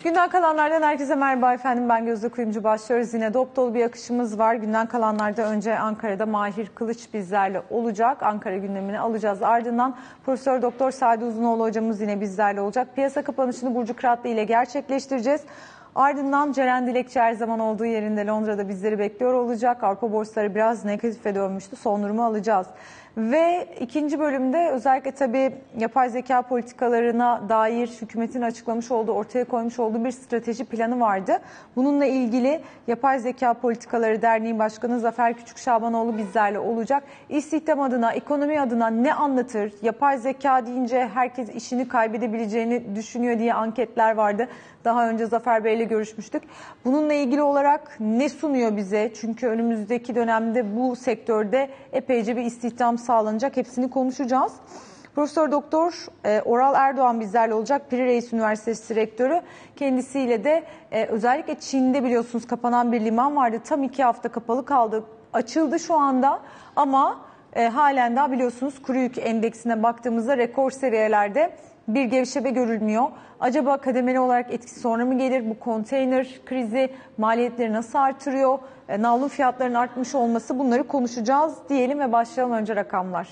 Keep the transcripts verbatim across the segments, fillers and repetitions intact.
Günden kalanlardan herkese merhaba efendim. Ben Gözde Kuyumcu, başlıyoruz. Yine dop dolu bir akışımız var. Günden kalanlarda önce Ankara'da Mahir Kılıç bizlerle olacak. Ankara gündemini alacağız. Ardından Profesör Doktor Sadi Uzunoğlu hocamız yine bizlerle olacak. Piyasa kapanışını Burcu Kıratlı ile gerçekleştireceğiz. Ardından Ceren Dilekçi her zaman olduğu yerinde Londra'da bizleri bekliyor olacak. Avrupa borsaları biraz negatife dönmüştü. Son durumu alacağız. Ve ikinci bölümde özellikle tabii yapay zeka politikalarına dair hükümetin açıklamış olduğu, ortaya koymuş olduğu bir strateji planı vardı. Bununla ilgili Yapay Zeka Politikaları Derneği Başkanı Zafer Küçükşabanoğlu bizlerle olacak. İstihdam adına, ekonomi adına ne anlatır? Yapay zeka deyince herkes işini kaybedebileceğini düşünüyor diye anketler vardı. Daha önce Zafer Bey ile görüşmüştük. Bununla ilgili olarak ne sunuyor bize? Çünkü önümüzdeki dönemde bu sektörde epeyce bir istihdam sağlanacak. Hepsini konuşacağız. Profesör Doktor e, Oral Erdoğan bizlerle olacak. Piri Reis Üniversitesi Rektörü. Kendisiyle de e, özellikle Çin'de biliyorsunuz kapanan bir liman vardı. Tam iki hafta kapalı kaldı. Açıldı şu anda ama e, halen daha biliyorsunuz kuru yük endeksine baktığımızda rekor seviyelerde bir gevşeme görülmüyor. Acaba kademeli olarak etkisi sonra mı gelir? Bu konteyner krizi maliyetleri nasıl artırıyor? E, navlun fiyatlarının artmış olması, bunları konuşacağız diyelim ve başlayalım. Önce rakamlar.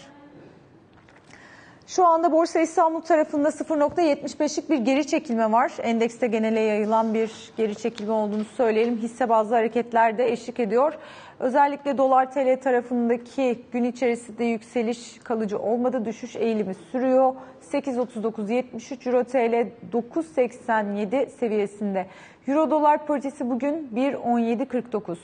Şu anda Borsa İstanbul tarafında sıfır nokta yetmiş beşlik bir geri çekilme var. Endekste genele yayılan bir geri çekilme olduğunu söyleyelim. Hisse bazlı hareketler de eşlik ediyor. Özellikle dolar T L tarafındaki gün içerisinde yükseliş kalıcı olmadı. Düşüş eğilimi sürüyor. sekiz otuz dokuz yetmiş üç, Euro T L dokuz seksen yedi seviyesinde. Euro dolar paritesi bugün bir on yedi kırk dokuz.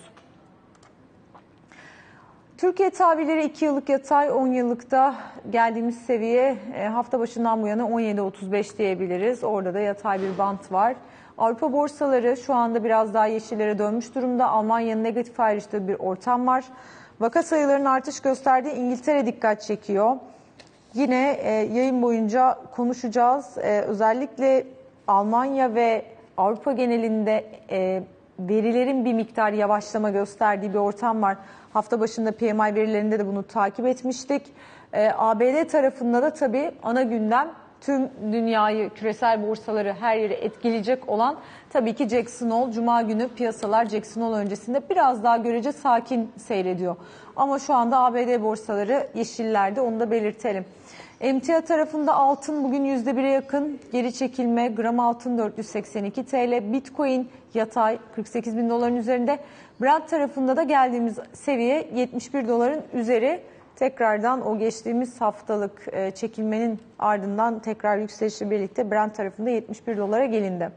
Türkiye tahvilleri iki yıllık yatay, on yıllıkta geldiğimiz seviye hafta başından bu yana on yedi otuz beş diyebiliriz. Orada da yatay bir bant var. Avrupa borsaları şu anda biraz daha yeşillere dönmüş durumda. Almanya'nın negatif ayrıştığı bir ortam var. Vaka sayılarının artış gösterdiği İngiltere dikkat çekiyor. Yine e, yayın boyunca konuşacağız. E, özellikle Almanya ve Avrupa genelinde e, verilerin bir miktar yavaşlama gösterdiği bir ortam var. Hafta başında P M I verilerinde de bunu takip etmiştik. E, A B D tarafında da tabii ana gündem tüm dünyayı, küresel borsaları, her yeri etkileyecek olan tabii ki Jackson Hole. Cuma günü piyasalar Jackson Hole öncesinde biraz daha görece sakin seyrediyor. Ama şu anda A B D borsaları yeşillerde, onu da belirtelim. Emtia tarafında altın bugün yüzde bire yakın geri çekilme. Gram altın dört yüz seksen iki T L. Bitcoin yatay kırk sekiz bin doların üzerinde. Brent tarafında da geldiğimiz seviye yetmiş bir doların üzeri. Tekrardan o geçtiğimiz haftalık çekilmenin ardından tekrar yükselişle birlikte Brent tarafında yetmiş bir dolara gelindi.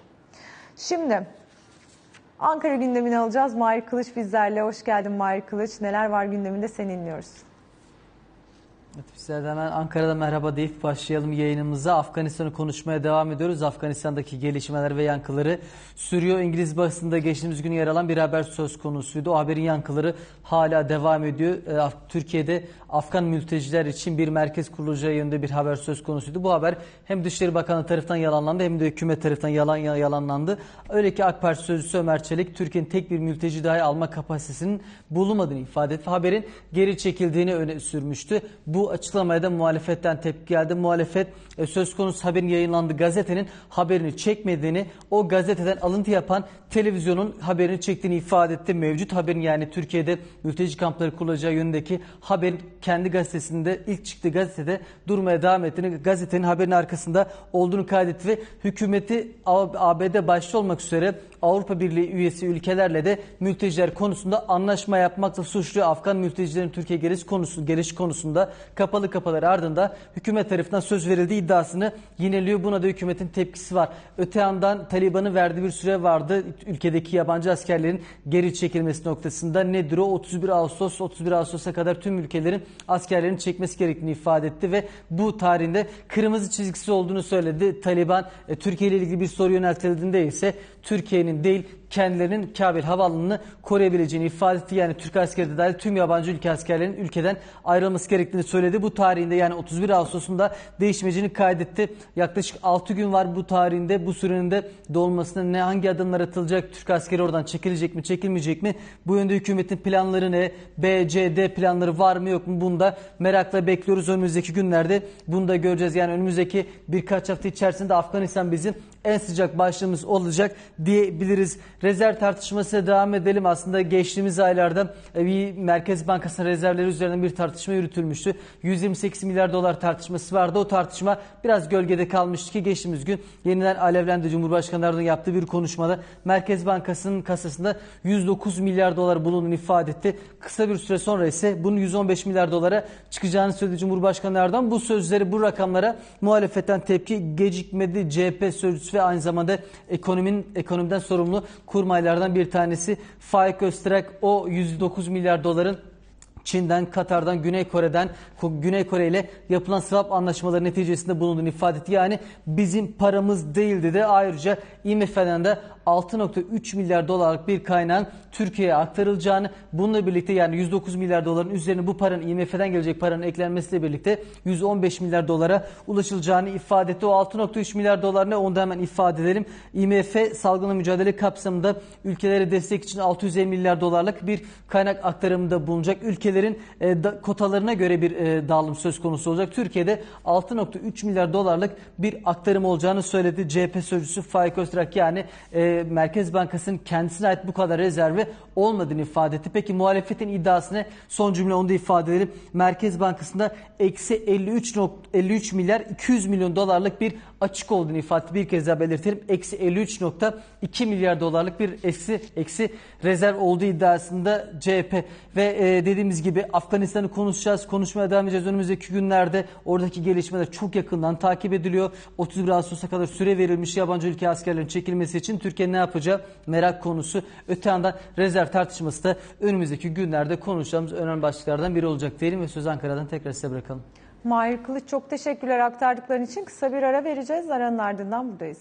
Şimdi Ankara gündemini alacağız. Mahir Kılıç bizlerle. Hoş geldin Mahir Kılıç. Neler var gündeminde, seni dinliyoruz. Evet, bizler de hemen Ankara'da merhaba deyip başlayalım yayınımıza. Afganistan'ı konuşmaya devam ediyoruz. Afganistan'daki gelişmeler ve yankıları sürüyor. İngiliz basında geçtiğimiz gün yer alan bir haber söz konusuydu. O haberin yankıları hala devam ediyor. Türkiye'de Afgan mülteciler için bir merkez kurulacağı yönünde bir haber söz konusuydu. Bu haber hem Dışişleri Bakanı tarafından yalanlandı hem de hükümet tarafından yalan yalanlandı. Öyle ki AK Parti sözcüsü Ömer Çelik, Türkiye'nin tek bir mülteci dahi alma kapasitesinin bulunmadığını ifade etti. Haberin geri çekildiğini öne sürmüştü. Bu açıklamaya da muhalefetten tepki geldi. Muhalefet söz konusu haberin yayınlandığı gazetenin haberini çekmediğini, o gazeteden alıntı yapan televizyonun haberini çektiğini ifade etti. Mevcut haberin, yani Türkiye'de mülteci kampları kurulacağı yönündeki haberin kendi gazetesinde, ilk çıktığı gazetede durmaya devam ettiğini, gazetenin haberin arkasında olduğunu kaydetti ve hükümeti A B D başta olmak üzere Avrupa Birliği üyesi ülkelerle de mülteciler konusunda anlaşma yapmakla suçluyor. Afgan mültecilerin Türkiye geliş konusu, geliş konusunda kapalı kapılar ardında hükümet tarafından söz verildiği iddiasını yineliyor. Buna da hükümetin tepkisi var. Öte yandan Taliban'ın verdiği bir süre vardı. Ülkedeki yabancı askerlerin geri çekilmesi noktasında. Nedir o? otuz bir Ağustos, otuz bir Ağustos'a kadar tüm ülkelerin askerlerin çekmesi gerektiğini ifade etti ve bu tarihinde kırmızı çizgisi olduğunu söyledi. Taliban e, Türkiye ile ilgili bir soru yöneltildiğinde ise Türkiye'nin değil, kendilerinin Kabil Havaalanı'nı koruyabileceğini ifade etti. Yani Türk askeri de dahil tüm yabancı ülke askerlerinin ülkeden ayrılması gerektiğini söyledi. Bu tarihinde, yani otuz bir Ağustos'unda değişmeyeceğini kaydetti. Yaklaşık altı gün var bu tarihinde. Bu sürenin de dolmasına ne, hangi adımlar atılacak? Türk askeri oradan çekilecek mi, çekilmeyecek mi? Bu yönde hükümetin planları ne? B, C, D planları var mı, yok mu? Bunu da merakla bekliyoruz. Önümüzdeki günlerde bunu da göreceğiz. Yani önümüzdeki birkaç hafta içerisinde Afganistan bizim en sıcak başlığımız olacak diyebiliriz. Rezerv tartışmasına devam edelim. Aslında geçtiğimiz aylarda bir Merkez Bankası'nın rezervleri üzerinden bir tartışma yürütülmüştü. yüz yirmi sekiz milyar dolar tartışması vardı. O tartışma biraz gölgede kalmıştı ki geçtiğimiz gün yeniden alevlendi. Cumhurbaşkanı Erdoğan yaptığı bir konuşmada Merkez Bankası'nın kasasında yüz dokuz milyar dolar bulunduğunu ifade etti. Kısa bir süre sonra ise bunun yüz on beş milyar dolara çıkacağını söyledi Cumhurbaşkanı Erdoğan. Bu sözleri, bu rakamlara muhalefetten tepki gecikmedi. C H P sözcüsü ve aynı zamanda ekonominin ekonomiden sorumlu kurmaylardan bir tanesi Faik Öztürk o yüz dokuz milyar doların Çin'den, Katar'dan, Güney Kore'den, Güney Kore ile yapılan swap anlaşmaları neticesinde bulunduğunu ifade etti. Yani bizim paramız değildi de ayrıca I M F'den de altı nokta üç milyar dolarlık bir kaynağın Türkiye'ye aktarılacağını, bununla birlikte yani yüz dokuz milyar doların üzerine bu paranın I M F'den gelecek paranın eklenmesiyle birlikte yüz on beş milyar dolara ulaşılacağını ifade etti. O altı nokta üç milyar dolar ne? Onu da hemen ifade edelim. I M F salgınla mücadele kapsamında ülkelere destek için altı yüz elli milyar dolarlık bir kaynak aktarımında bulunacak. Ülkelerin e, da, kotalarına göre bir e, dağılım söz konusu olacak. Türkiye'de altı nokta üç milyar dolarlık bir aktarım olacağını söyledi C H P sözcüsü Faik Öztürk. Yani e, Merkez Bankası'nın kendisine ait bu kadar rezervi olmadığını ifade etti. Peki muhalefetin iddiasına son cümle onu da ifade edelim. Merkez Bankası'nda eksi elli üç milyar iki yüz milyon dolarlık bir açık olduğunu ifade etti. Bir kez daha belirtelim. Eksi elli üç nokta iki milyar dolarlık bir eksi, eksi rezerv olduğu iddiasında C H P. Ve e, dediğimiz gibi Afganistan'ı konuşacağız. Konuşmaya devam edeceğiz. Önümüzdeki günlerde oradaki gelişmeler çok yakından takip ediliyor. otuz bir Ağustos'a kadar süre verilmiş yabancı ülke askerlerinin çekilmesi için Türkiye ne yapacağı merak konusu. Öte yandan rezerv tartışması da önümüzdeki günlerde konuşacağımız önemli başlıklardan biri olacak diyelim ve söz Ankara'dan tekrar size bırakalım. Mahir Kılıç, çok teşekkürler aktardıkların için. Kısa bir ara vereceğiz. Aranın ardından buradayız.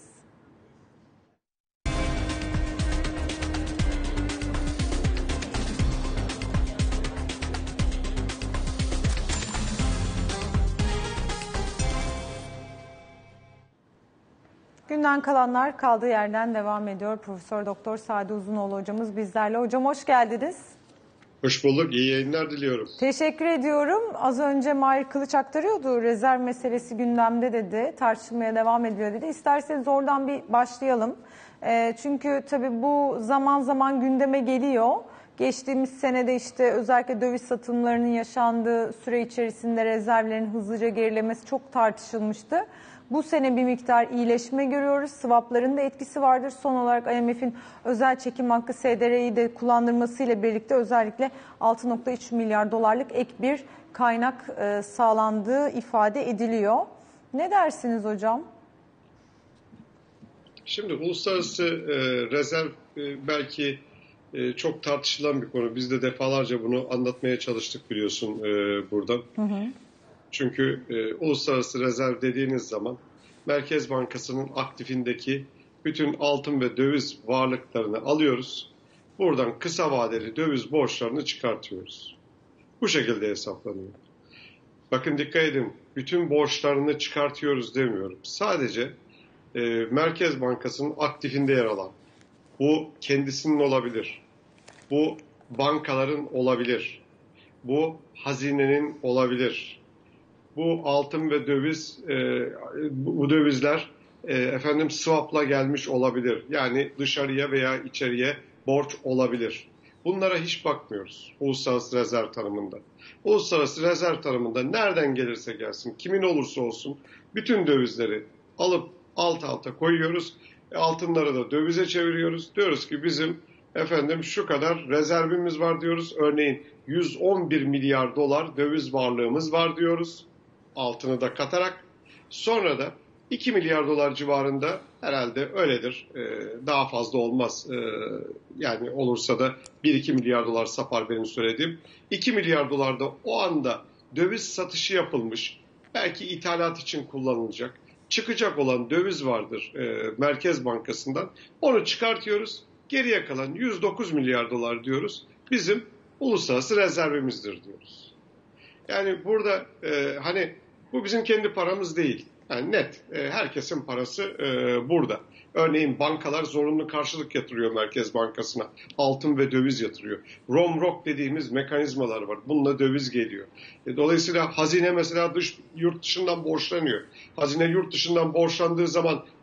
Günden kalanlar kaldığı yerden devam ediyor. Profesör Doktor Sadi Uzunoğlu hocamız bizlerle. Hocam hoş geldiniz. Hoş bulduk. İyi yayınlar diliyorum. Teşekkür ediyorum. Az önce Mahir Kılıç aktarıyordu. Rezerv meselesi gündemde dedi. Tartışmaya devam ediyor dedi. İsterseniz oradan bir başlayalım. E, çünkü tabii bu zaman zaman gündeme geliyor. Geçtiğimiz senede işte özellikle döviz satımlarının yaşandığı süre içerisinde rezervlerin hızlıca gerilemesi çok tartışılmıştı. Bu sene bir miktar iyileşme görüyoruz. Swapların da etkisi vardır. Son olarak I M F'in özel çekim hakkı S D R'yi de kullandırmasıyla birlikte özellikle altı nokta üç milyar dolarlık ek bir kaynak e, sağlandığı ifade ediliyor. Ne dersiniz hocam? Şimdi uluslararası e, rezerv e, belki e, çok tartışılan bir konu. Biz de defalarca bunu anlatmaya çalıştık biliyorsun e, burada. Hı hı. Çünkü e, uluslararası rezerv dediğiniz zaman Merkez Bankası'nın aktifindeki bütün altın ve döviz varlıklarını alıyoruz. Buradan kısa vadeli döviz borçlarını çıkartıyoruz. Bu şekilde hesaplanıyor. Bakın dikkat edin, bütün borçlarını çıkartıyoruz demiyorum. Sadece e, Merkez Bankası'nın aktifinde yer alan, bu kendisinin olabilir, bu bankaların olabilir, bu hazinenin olabilir. Bu altın ve döviz, e, bu dövizler e, efendim swap'la gelmiş olabilir. Yani dışarıya veya içeriye borç olabilir. Bunlara hiç bakmıyoruz uluslararası rezerv tanımında. Uluslararası rezerv tanımında nereden gelirse gelsin, kimin olursa olsun bütün dövizleri alıp alt alta koyuyoruz. E, altınları da dövize çeviriyoruz. Diyoruz ki bizim efendim şu kadar rezervimiz var diyoruz. Örneğin yüz on bir milyar dolar döviz varlığımız var diyoruz. Altını da katarak. Sonra da iki milyar dolar civarında herhalde öyledir. Ee, daha fazla olmaz. Ee, yani olursa da bir iki milyar dolar sapar benim söylediğim. iki milyar dolar da o anda döviz satışı yapılmış. Belki ithalat için kullanılacak. Çıkacak olan döviz vardır e, Merkez Bankası'ndan. Onu çıkartıyoruz. Geriye kalan yüz dokuz milyar dolar diyoruz. Bizim uluslararası rezervimizdir diyoruz. Yani burada e, hani bu bizim kendi paramız değil. Yani net. E, herkesin parası e, burada. Örneğin bankalar zorunlu karşılık yatırıyor Merkez Bankası'na. Altın ve döviz yatırıyor. Romrock dediğimiz mekanizmalar var. Bununla döviz geliyor. E, dolayısıyla hazine mesela dış yurt dışından borçlanıyor. Hazine yurt dışından borçlandığı zaman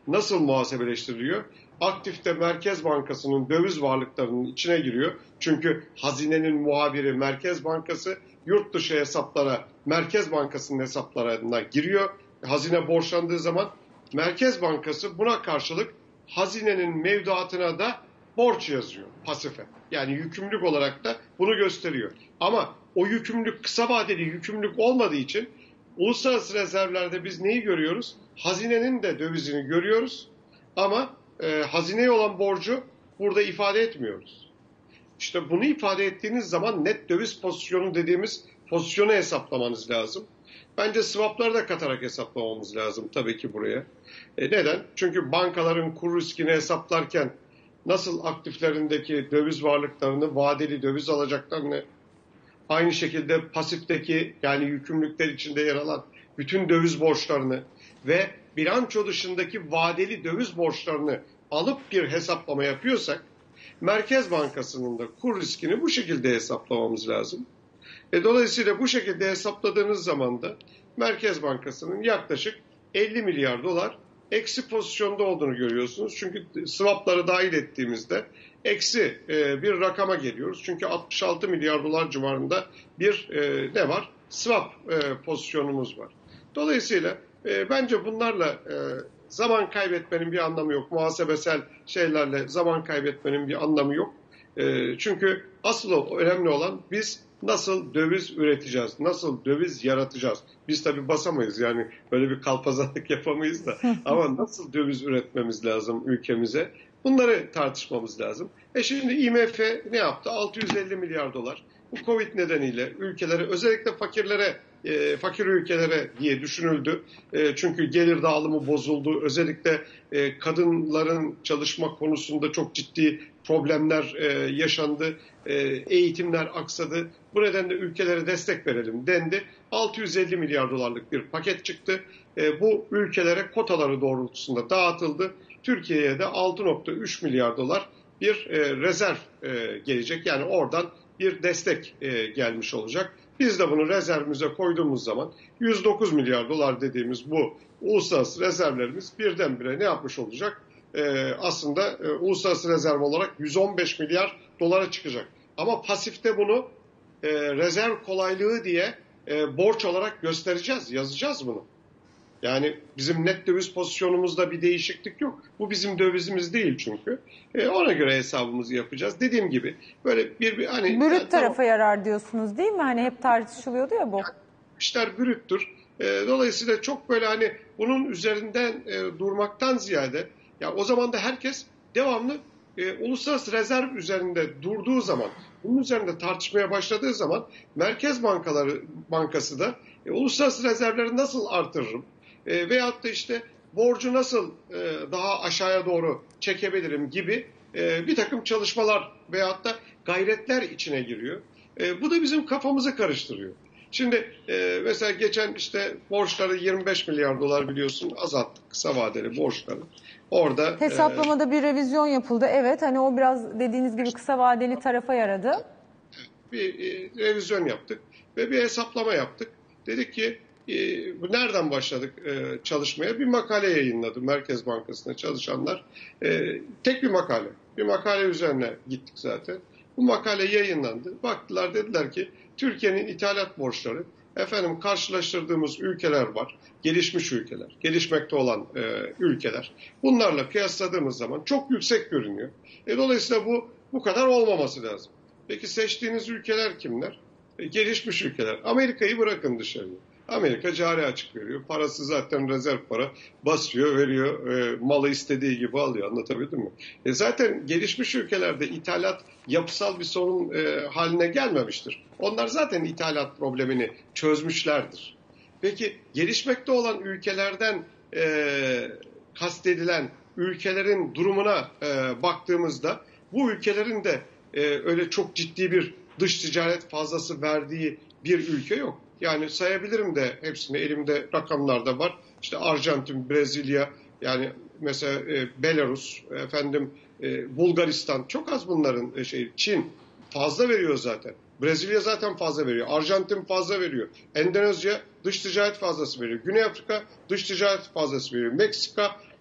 nasıl muhasebeleştiriliyor? Aktifte Merkez Bankası'nın döviz varlıklarının içine giriyor. Çünkü hazinenin muhabiri Merkez Bankası, yurt dışı hesaplara Merkez Bankası'nın hesaplarına giriyor. Hazine borçlandığı zaman Merkez Bankası buna karşılık hazinenin mevduatına da borç yazıyor pasife. Yani yükümlülük olarak da bunu gösteriyor. Ama o yükümlülük kısa vadeli yükümlülük olmadığı için uluslararası rezervlerde biz neyi görüyoruz? Hazinenin de dövizini görüyoruz ama e, hazineye olan borcu burada ifade etmiyoruz. İşte bunu ifade ettiğiniz zaman net döviz pozisyonu dediğimiz pozisyonu hesaplamanız lazım. Bence swapları da katarak hesaplamamız lazım tabii ki buraya. E neden? Çünkü bankaların kur riskini hesaplarken nasıl aktiflerindeki döviz varlıklarını, vadeli döviz alacaklarını, aynı şekilde pasifteki yani yükümlülükler içinde yer alan bütün döviz borçlarını ve bilanço dışındaki vadeli döviz borçlarını alıp bir hesaplama yapıyorsak, Merkez Bankası'nın da kur riskini bu şekilde hesaplamamız lazım. E dolayısıyla bu şekilde hesapladığınız zaman da Merkez Bankası'nın yaklaşık elli milyar dolar eksi pozisyonda olduğunu görüyorsunuz. Çünkü swapları dahil ettiğimizde eksi e, bir rakama geliyoruz. Çünkü altmış altı milyar dolar civarında bir e, ne var? Swap e, pozisyonumuz var. Dolayısıyla e, bence bunlarla e, zaman kaybetmenin bir anlamı yok. Muhasebesel şeylerle zaman kaybetmenin bir anlamı yok. E, çünkü asıl önemli olan biz nasıl döviz üreteceğiz, nasıl döviz yaratacağız? Biz tabii basamayız yani böyle bir kalpazanlık yapamayız da ama nasıl döviz üretmemiz lazım ülkemize? Bunları tartışmamız lazım. E şimdi I M F ne yaptı? altı yüz elli milyar dolar. Bu Covid nedeniyle ülkelere, özellikle fakirlere, e, fakir ülkelere diye düşünüldü. E, çünkü gelir dağılımı bozuldu. Özellikle e, kadınların çalışma konusunda çok ciddi problemler e, yaşandı. E, eğitimler aksadı. Bu nedenle ülkelere destek verelim dendi. altı yüz elli milyar dolarlık bir paket çıktı. E, bu ülkelere kotaları doğrultusunda dağıtıldı. Türkiye'ye de altı nokta üç milyar dolar bir e, rezerv e, gelecek. Yani oradan bir destek e, gelmiş olacak. Biz de bunu rezervimize koyduğumuz zaman yüz dokuz milyar dolar dediğimiz bu uluslararası rezervlerimiz birdenbire ne yapmış olacak? E, aslında e, uluslararası rezerv olarak yüz on beş milyar dolara çıkacak. Ama pasifte bunu e, rezerv kolaylığı diye e, borç olarak göstereceğiz, yazacağız bunu. Yani bizim net döviz pozisyonumuzda bir değişiklik yok. Bu bizim dövizimiz değil çünkü. E, ona göre hesabımızı yapacağız. Dediğim gibi böyle bir, bir hani... Brüt yani, tarafa tamam, yarar diyorsunuz değil mi? Hani hep tartışılıyordu ya bu. İşler brüttür. E, dolayısıyla çok böyle hani bunun üzerinden e, durmaktan ziyade ya o zaman da herkes devamlı e, uluslararası rezerv üzerinde durduğu zaman, bunun üzerinde tartışmaya başladığı zaman Merkez Bankaları Bankası da e, uluslararası rezervleri nasıl artırırım? E, veyahut da işte borcu nasıl e, daha aşağıya doğru çekebilirim gibi e, bir takım çalışmalar veyahut da gayretler içine giriyor. E, bu da bizim kafamızı karıştırıyor. Şimdi e, mesela geçen işte borçları yirmi beş milyar dolar biliyorsun azalttık, kısa vadeli borçları. Orada hesaplamada e, bir revizyon yapıldı. Evet, hani o biraz dediğiniz gibi kısa vadeli tarafa yaradı. Bir e, revizyon yaptık ve bir hesaplama yaptık. Dedik ki e, bu nereden başladık e, çalışmaya? Bir makale yayınladı Merkez Bankası'nda çalışanlar. E, tek bir makale. Bir makale üzerine gittik zaten. Bu makale yayınlandı. Baktılar, dediler ki Türkiye'nin ithalat borçları, efendim karşılaştırdığımız ülkeler var. Gelişmiş ülkeler, gelişmekte olan e, ülkeler. Bunlarla kıyasladığımız zaman çok yüksek görünüyor. E, dolayısıyla bu bu kadar olmaması lazım. Peki seçtiğiniz ülkeler kimler? E, gelişmiş ülkeler. Amerika'yı bırakın dışarıya. Amerika cari açık veriyor. Parası zaten rezerv para. Basıyor, veriyor. E, malı istediği gibi alıyor. Anlatabildim mi? E, zaten gelişmiş ülkelerde ithalat yapısal bir sorun e, haline gelmemiştir. Onlar zaten ithalat problemini çözmüşlerdir. Peki gelişmekte olan ülkelerden e, kastedilen ülkelerin durumuna e, baktığımızda bu ülkelerin de e, öyle çok ciddi bir dış ticaret fazlası verdiği bir ülke yok. Yani sayabilirim de hepsini, elimde rakamlar da var. İşte Arjantin, Brezilya, yani mesela e, Belarus, efendim e, Bulgaristan, çok az bunların e, şey. Çin fazla veriyor zaten. Brezilya zaten fazla veriyor. Arjantin fazla veriyor. Endonezya dış ticaret fazlası veriyor. Güney Afrika dış ticaret fazlası veriyor. Meksika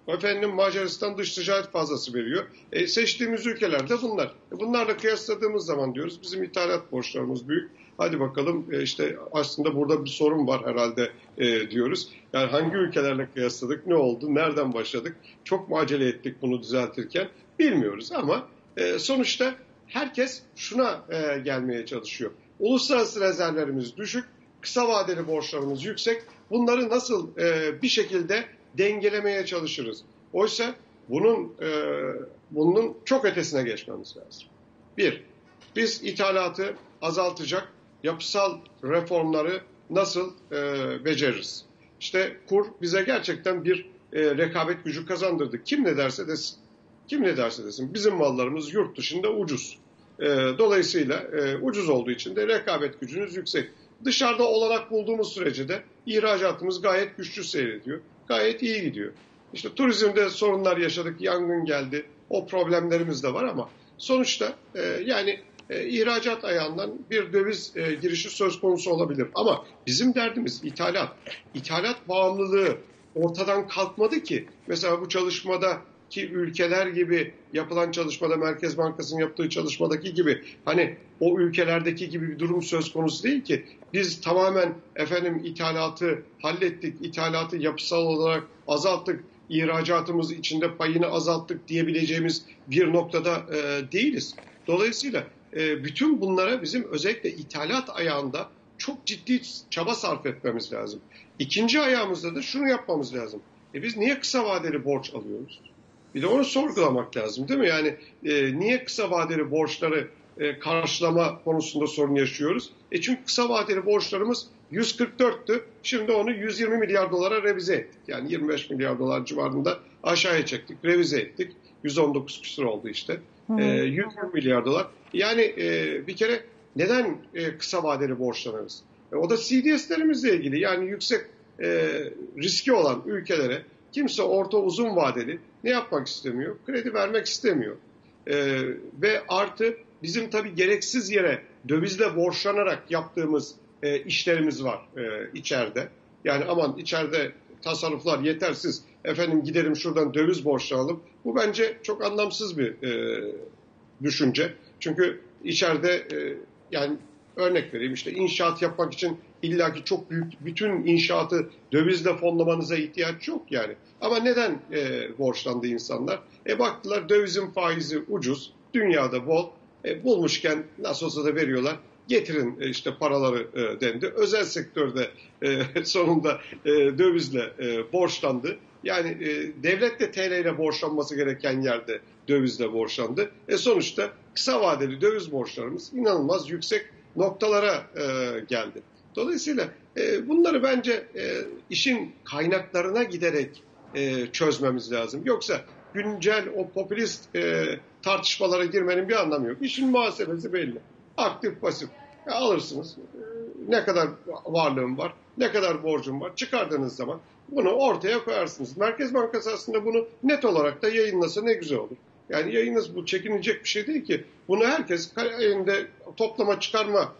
Efendim Macaristan dış ticaret fazlası veriyor. E, seçtiğimiz ülkeler de bunlar. E, bunlarla kıyasladığımız zaman diyoruz bizim ithalat borçlarımız büyük. Hadi bakalım e, işte aslında burada bir sorun var herhalde e, diyoruz. Yani hangi ülkelerle kıyasladık, ne oldu, nereden başladık? Çok mu acele ettik bunu düzeltirken bilmiyoruz ama e, sonuçta herkes şuna e, gelmeye çalışıyor. Uluslararası rezervlerimiz düşük, kısa vadeli borçlarımız yüksek. Bunları nasıl e, bir şekilde dengelemeye çalışırız? Oysa bunun e, bunun çok ötesine geçmemiz lazım. Bir, biz ithalatı azaltacak yapısal reformları nasıl e, beceririz? İşte kur bize gerçekten bir e, rekabet gücü kazandırdı. Kim ne derse desin. Kim ne derse desin. Bizim mallarımız yurt dışında ucuz. E, dolayısıyla e, ucuz olduğu için de rekabet gücünüz yüksek. Dışarıda olarak bulduğumuz sürece de ihracatımız gayet güçlü seyrediyor. Gayet iyi gidiyor. İşte turizmde sorunlar yaşadık, yangın geldi. O problemlerimiz de var ama sonuçta e, yani e, ihracat ayağından bir döviz e, girişi söz konusu olabilir. Ama bizim derdimiz ithalat. İthalat bağımlılığı ortadan kalkmadı ki. Mesela bu çalışmada ki ülkeler gibi yapılan çalışmada Merkez Bankası'nın yaptığı çalışmadaki gibi hani o ülkelerdeki gibi bir durum söz konusu değil ki. Biz tamamen efendim ithalatı hallettik, ithalatı yapısal olarak azalttık, ihracatımız içinde payını azalttık diyebileceğimiz bir noktada e, değiliz. Dolayısıyla e, bütün bunlara bizim özellikle ithalat ayağında çok ciddi çaba sarf etmemiz lazım. İkinci ayağımızda da şunu yapmamız lazım. E biz niye kısa vadeli borç alıyoruz? Bir de onu sorgulamak lazım değil mi? Yani e, niye kısa vadeli borçları e, karşılama konusunda sorun yaşıyoruz? E çünkü kısa vadeli borçlarımız yüz kırk dörttü. Şimdi onu yüz yirmi milyar dolara revize ettik. Yani yirmi beş milyar dolar civarında aşağıya çektik, revize ettik. yüz on dokuz küsur oldu işte. Hmm. E, yüz yirmi milyar dolar. Yani e, bir kere neden e, kısa vadeli borçlanırız? E, o da C D S'lerimizle ilgili. Yani yüksek e, riski olan ülkelere kimse orta uzun vadeli ne yapmak istemiyor? Kredi vermek istemiyor. Ee, ve artı bizim tabii gereksiz yere dövizle borçlanarak yaptığımız e, işlerimiz var e, içeride. Yani aman içeride tasarruflar yetersiz. Efendim gidelim şuradan döviz borçlanalım. Bu bence çok anlamsız bir e, düşünce. Çünkü içeride e, yani örnek vereyim işte inşaat yapmak için illaki çok büyük bütün inşaatı dövizle fonlamanıza ihtiyaç yok yani. Ama neden e, borçlandı insanlar? E baktılar dövizin faizi ucuz, dünyada bol, e, bulmuşken nasıl olsa da veriyorlar. Getirin e, işte paraları e, dendi. Özel sektörde e, sonunda e, dövizle e, borçlandı. Yani e, devlet de T L ile borçlanması gereken yerde dövizle borçlandı. E sonuçta kısa vadeli döviz borçlarımız inanılmaz yüksek noktalara e, geldi. Dolayısıyla e, bunları bence e, işin kaynaklarına giderek e, çözmemiz lazım. Yoksa güncel o popülist e, tartışmalara girmenin bir anlamı yok. İşin muhasebesi belli. Aktif pasif. Ya alırsınız. E, ne kadar varlığım var, ne kadar borcum var çıkardığınız zaman bunu ortaya koyarsınız. Merkez Bankası aslında bunu net olarak da yayınlasa ne güzel olur. Yani yayınız bu çekinilecek bir şey değil ki. Bunu herkes elinde toplama çıkarma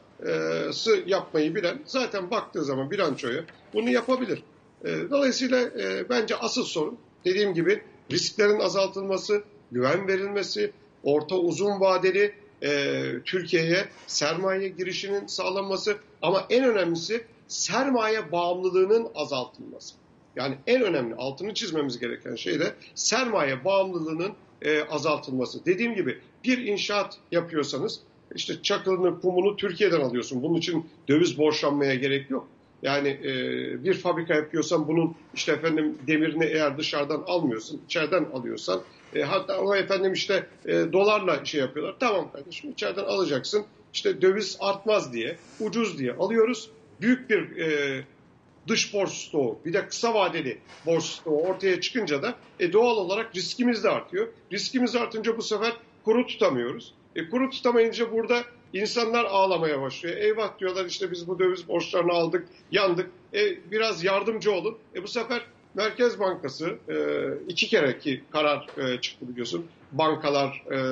sı yapmayı bilen zaten baktığı zaman bilançoya bunu yapabilir. Dolayısıyla bence asıl sorun dediğim gibi risklerin azaltılması, güven verilmesi, orta uzun vadeli Türkiye'ye sermaye girişinin sağlanması ama en önemlisi sermaye bağımlılığının azaltılması. Yani en önemli altını çizmemiz gereken şey de sermaye bağımlılığının azaltılması. Dediğim gibi bir inşaat yapıyorsanız İşte çakılını, kumunu Türkiye'den alıyorsun. Bunun için döviz borçlanmaya gerek yok. Yani e, bir fabrika yapıyorsan bunun işte efendim demirini eğer dışarıdan almıyorsun, içeriden alıyorsan e, hatta o efendim işte e, dolarla şey yapıyorlar. Tamam kardeşim içeriden alacaksın. İşte döviz artmaz diye, ucuz diye alıyoruz. Büyük bir e, dış borç stoğu, bir de kısa vadeli borç stoğu ortaya çıkınca da e, doğal olarak riskimiz de artıyor. Riskimiz artınca bu sefer kuru tutamıyoruz. E, kuru tutamayınca burada insanlar ağlamaya başlıyor. Eyvah diyorlar işte biz bu döviz borçlarını aldık, yandık. E, biraz yardımcı olun. E, bu sefer Merkez Bankası e, iki kere ki karar e, çıktı biliyorsun. Bankalar e,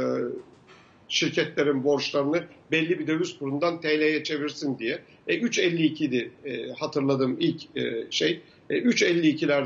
şirketlerin borçlarını belli bir döviz kurundan T L'ye çevirsin diye. E, üç elli iki idi e, hatırladığım ilk e, şey. E, üç elli ikilerde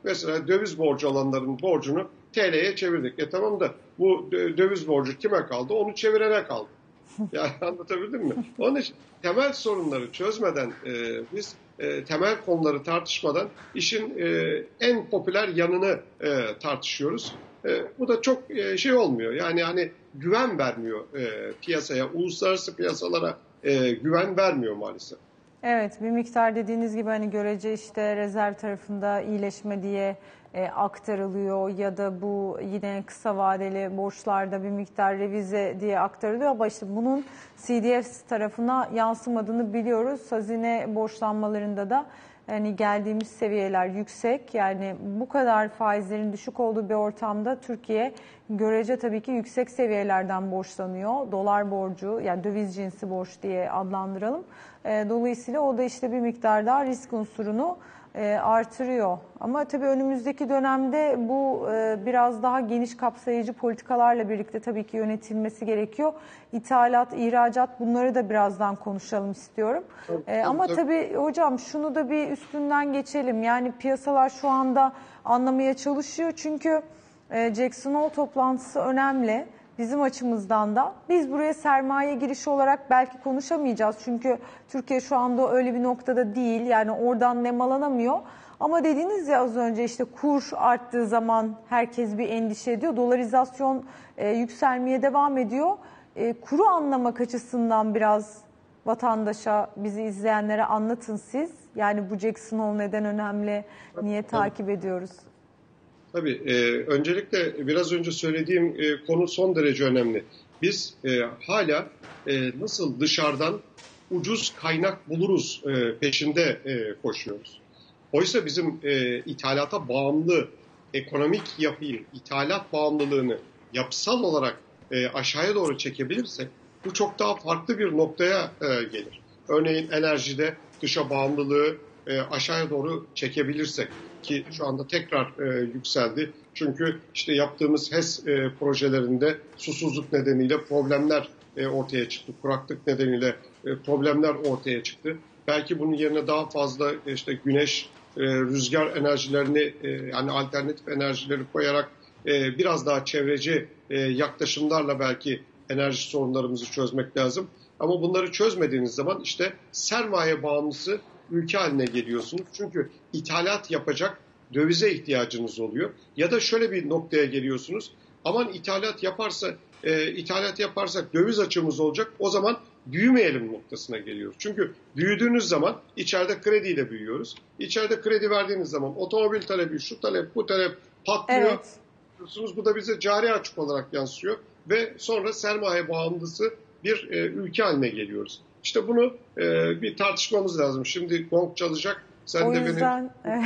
mesela döviz borcu olanların borcunu T L'ye çevirdik. E tamam da bu döviz borcu kime kaldı? Onu çevirene kaldı. Yani anlatabildim mi? Onun için temel sorunları çözmeden e, biz e, temel konuları tartışmadan işin e, en popüler yanını e, tartışıyoruz. E, bu da çok e, şey olmuyor. Yani hani güven vermiyor e, piyasaya, uluslararası piyasalara e, güven vermiyor maalesef. Evet, bir miktar dediğiniz gibi hani görece işte rezerv tarafında iyileşme diye e, aktarılıyor ya da bu yine kısa vadeli borçlarda bir miktar revize diye aktarılıyor ama işte bunun C D S tarafına yansımadığını biliyoruz. Hazine borçlanmalarında da hani geldiğimiz seviyeler yüksek, yani bu kadar faizlerin düşük olduğu bir ortamda Türkiye görece tabii ki yüksek seviyelerden borçlanıyor. Dolar borcu, yani döviz cinsi borç diye adlandıralım. Dolayısıyla o da işte bir miktar daha risk unsurunu artırıyor. Ama tabii önümüzdeki dönemde bu biraz daha geniş kapsayıcı politikalarla birlikte tabii ki yönetilmesi gerekiyor. İthalat, ihracat, bunları da birazdan konuşalım istiyorum. Tabii, tabii, Ama tabii. tabii hocam şunu da bir üstünden geçelim. Yani piyasalar şu anda anlamaya çalışıyor. Çünkü Jackson Hole toplantısı önemli. Bizim açımızdan da biz buraya sermaye girişi olarak belki konuşamayacağız. Çünkü Türkiye şu anda öyle bir noktada değil. Yani oradan nemalanamıyor. Ama dediğiniz ya az önce işte kur arttığı zaman herkes bir endişe ediyor. Dolarizasyon e, yükselmeye devam ediyor. E, kuru anlamak açısından biraz vatandaşa, bizi izleyenlere anlatın siz. Yani bu Jackson Hole neden önemli, niye takip ediyoruz? Tabii. E, öncelikle biraz önce söylediğim e, konu son derece önemli. Biz e, hala e, nasıl dışarıdan ucuz kaynak buluruz e, peşinde e, koşuyoruz. Oysa bizim e, ithalata bağımlı ekonomik yapıyı, ithalat bağımlılığını yapısal olarak e, aşağıya doğru çekebilirsek bu çok daha farklı bir noktaya e, gelir. Örneğin enerjide dışa bağımlılığı e, aşağıya doğru çekebilirsek, ki şu anda tekrar e, yükseldi. Çünkü işte yaptığımız HES e, projelerinde susuzluk nedeniyle problemler e, ortaya çıktı. Kuraklık nedeniyle e, problemler ortaya çıktı. Belki bunun yerine daha fazla işte güneş, e, rüzgar enerjilerini e, yani alternatif enerjileri koyarak e, biraz daha çevreci e, yaklaşımlarla belki enerji sorunlarımızı çözmek lazım. Ama bunları çözmediğiniz zaman işte sermaye bağımlısı ülke haline geliyorsunuz. Çünkü ithalat yapacak dövize ihtiyacınız oluyor. Ya da şöyle bir noktaya geliyorsunuz. Aman ithalat yaparsa, e, ithalat yaparsak döviz açığımız olacak. O zaman büyümeyelim noktasına geliyoruz. Çünkü büyüdüğünüz zaman içeride krediyle büyüyoruz. İçeride kredi verdiğiniz zaman otomobil talebi, şu talep, bu talep patlıyor. Evet. Bu da bize cari açık olarak yansıyor. Ve sonra sermaye bağımlısı bir e, ülke haline geliyoruz. İşte bunu e, bir tartışmamız lazım. Şimdi gong çalacak. Sen o de yüzden, benim...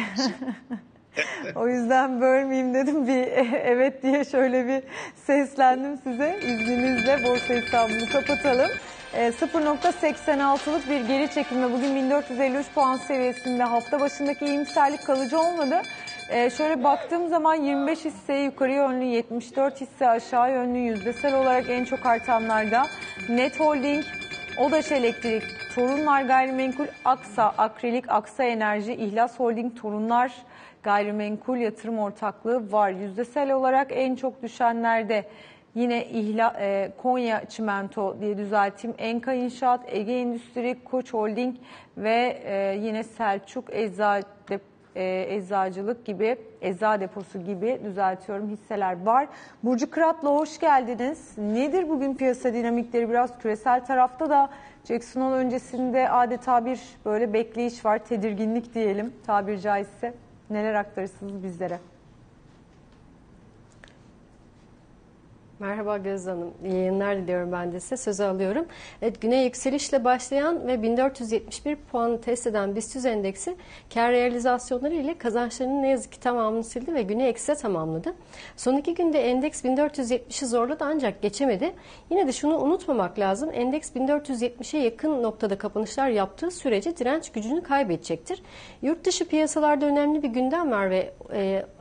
O yüzden bölmeyeyim dedim. Bir evet diye şöyle bir seslendim size. İzninizle Borsa İstanbul'u kapatalım. E, sıfır nokta seksen altılık bir geri çekilme. Bugün bin dört yüz elli üç puan seviyesinde, hafta başındaki iyimserlik kalıcı olmadı. Ee, şöyle baktığım zaman yirmi beş hisse yukarı yönlü, yetmiş dört hisse aşağı yönlü, yüzdesel olarak en çok artanlarda Net Holding, Odaş Elektrik, Torunlar Gayrimenkul, Aksa Akrilik, Aksa Enerji, İhlas Holding, Torunlar Gayrimenkul Yatırım Ortaklığı var. Yüzdesel olarak en çok düşenlerde yine İhla, e, Konya Çimento diye düzelteyim, Enka İnşaat, Ege Endüstri, Koç Holding ve e, yine Selçuk Eczacı E, eczacılık gibi, ecza deposu gibi düzeltiyorum hisseler var. Burcu Kırat'la hoş geldiniz. Nedir bugün piyasa dinamikleri? Biraz küresel tarafta da Jackson Hole öncesinde adeta bir böyle bekleyiş var, tedirginlik diyelim tabir caizse. Neler aktarırsınız bizlere? Merhaba Gözde Hanım. İyi yayınlar diliyorum ben de size. Sözü alıyorum. Evet, güne yükselişle başlayan ve bin dört yüz yetmiş bir puanı test eden BIST endeksi kar realizasyonları ile kazançlarının ne yazık ki tamamını sildi ve güne eksiye tamamladı. Son iki günde endeks bin dört yüz yetmişi zorladı ancak geçemedi. Yine de şunu unutmamak lazım. Endeks bin dört yüz yetmişe yakın noktada kapanışlar yaptığı sürece direnç gücünü kaybedecektir. Yurt dışı piyasalarda önemli bir gündem var ve e,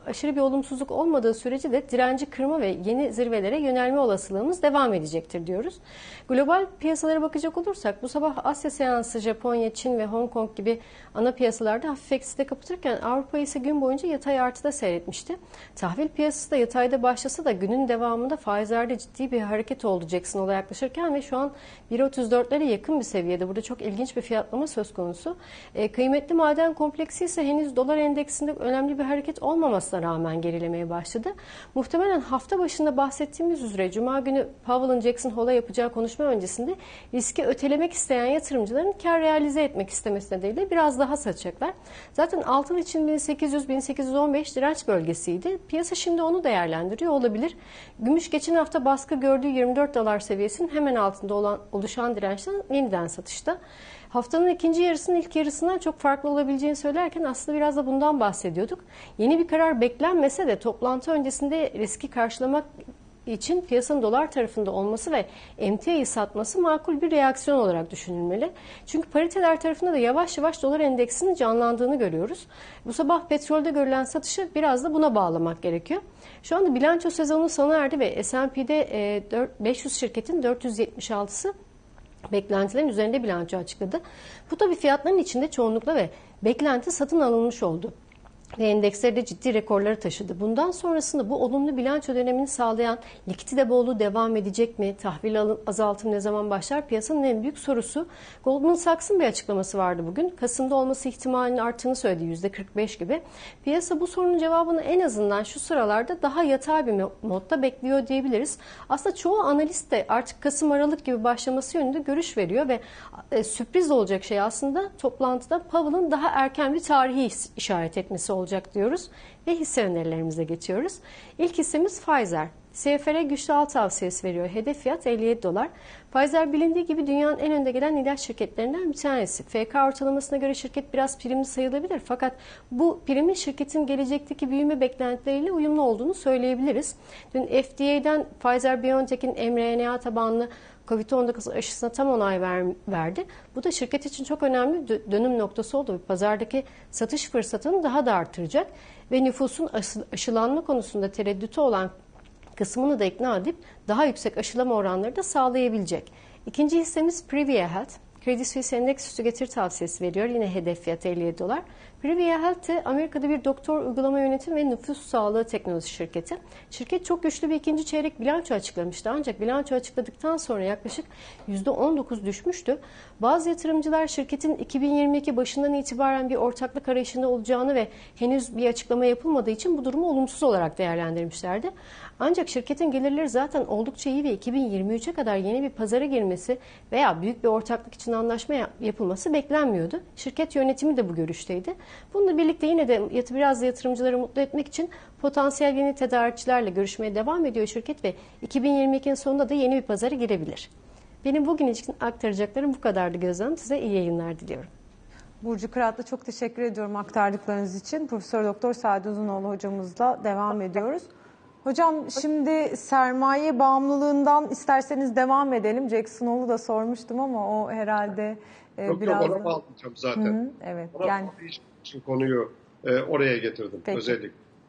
aşırı bir olumsuzluk olmadığı sürece de direnci kırma ve yeni zirvelere yönelme olasılığımız devam edecektir diyoruz. Global piyasalara bakacak olursak bu sabah Asya seansı Japonya, Çin ve Hong Kong gibi ana piyasalarda hafif ekside kapatırken Avrupa ise gün boyunca yatay artıda seyretmişti. Tahvil piyasası da yatayda başlasa da günün devamında faizlerde ciddi bir hareket oldu Jackson Hole'a yaklaşırken ve şu an bir otuz dörtlere yakın bir seviyede. Burada çok ilginç bir fiyatlama söz konusu. E, kıymetli maden kompleksi ise henüz dolar endeksinde önemli bir hareket olmamasına rağmen gerilemeye başladı. Muhtemelen hafta başında bahsettiğimiz üzere Cuma günü Powell'ın Jackson Hole'a yapacağı konuşma öncesinde riski ötelemek isteyen yatırımcıların kar realize etmek istemesi nedeniyle biraz daha satacaklar. Zaten altın için bin sekiz yüz bin sekiz yüz on beş direnç bölgesiydi. Piyasa şimdi onu değerlendiriyor olabilir. Gümüş geçen hafta baskı gördüğü yirmi dört dolar seviyesinin hemen altında olan oluşan dirençten yeniden satışta. Haftanın ikinci yarısının ilk yarısından çok farklı olabileceğini söylerken aslında biraz da bundan bahsediyorduk. Yeni bir karar beklenmese de toplantı öncesinde riski karşılamak için piyasanın dolar tarafında olması ve emtiayı satması makul bir reaksiyon olarak düşünülmeli. Çünkü pariteler tarafında da yavaş yavaş dolar endeksinin canlandığını görüyoruz. Bu sabah petrolde görülen satışı biraz da buna bağlamak gerekiyor. Şu anda bilanço sezonu sona erdi ve S and P'de beş yüz şirketin dört yüz yetmiş altısı beklentilerin üzerinde bilanço açıkladı. Bu tabii fiyatların içinde çoğunlukla ve beklenti satın alınmış oldu. Ve endekslerde ciddi rekorları taşıdı. Bundan sonrasında bu olumlu bilanço dönemini sağlayan likidite bolluğu devam edecek mi? Tahvil azaltım ne zaman başlar? Piyasanın en büyük sorusu. Goldman Sachs'ın bir açıklaması vardı bugün. Kasım'da olması ihtimalinin arttığını söyledi yüzde kırk beş gibi. Piyasa bu sorunun cevabını en azından şu sıralarda daha yatay bir modda bekliyor diyebiliriz. Aslında çoğu analist de artık Kasım-Aralık gibi başlaması yönünde görüş veriyor ve e, sürpriz olacak şey aslında toplantıda Powell'ın daha erken bir tarihi işaret etmesi olacak. olacak diyoruz ve hisse önerilerimize geçiyoruz. İlk hissemiz Pfizer. C F R güçlü al tavsiyesi veriyor. Hedef fiyat elli yedi dolar. Pfizer bilindiği gibi dünyanın en önde gelen ilaç şirketlerinden bir tanesi. F K ortalamasına göre şirket biraz primli sayılabilir fakat bu primin şirketin gelecekteki büyüme beklentileriyle uyumlu olduğunu söyleyebiliriz. Dün F D A'den Pfizer-BioNTech'in mRNA tabanlı Covid on dokuz aşısına tam onay ver, verdi. Bu da şirket için çok önemli bir dönüm noktası oldu. Pazardaki satış fırsatını daha da artıracak ve nüfusun aşı, aşılanma konusunda tereddütü olan kısmını da ikna edip daha yüksek aşılama oranları da sağlayabilecek. İkinci hissemiz Privia Health. Credit Suisse endeks üstü getir tavsiyesi veriyor. Yine hedef fiyatı elli yedi dolar. Privia Health de Amerika'da bir doktor uygulama yönetim ve nüfus sağlığı teknoloji şirketi. Şirket çok güçlü bir ikinci çeyrek bilanço açıklamıştı. Ancak bilanço açıkladıktan sonra yaklaşık yüzde on dokuz düşmüştü. Bazı yatırımcılar şirketin iki bin yirmi iki başından itibaren bir ortaklık arayışında olacağını ve henüz bir açıklama yapılmadığı için bu durumu olumsuz olarak değerlendirmişlerdi. Ancak şirketin gelirleri zaten oldukça iyi ve iki bin yirmi üçe kadar yeni bir pazara girmesi veya büyük bir ortaklık için anlaşma yapılması beklenmiyordu. Şirket yönetimi de bu görüşteydi. Bununla birlikte yine de biraz da yatırımcıları mutlu etmek için potansiyel yeni tedarikçilerle görüşmeye devam ediyor şirket ve iki bin yirmi ikinin sonunda da yeni bir pazara girebilir. Benim bugün için aktaracaklarım bu kadardı Gözde Hanım. Size iyi yayınlar diliyorum. Burcu Kırat'la çok teşekkür ediyorum aktardıklarınız için. Profesör Doktor Sadi Uzunoğlu hocamızla devam ediyoruz. Hocam şimdi sermaye bağımlılığından isterseniz devam edelim. Jackson Hole'u da sormuştum ama o herhalde e, yok, biraz... Yok ona bağlayacağım zaten. Hı hı, evet. Ona yani... için konuyu e, oraya getirdim. Peki. Özellikle.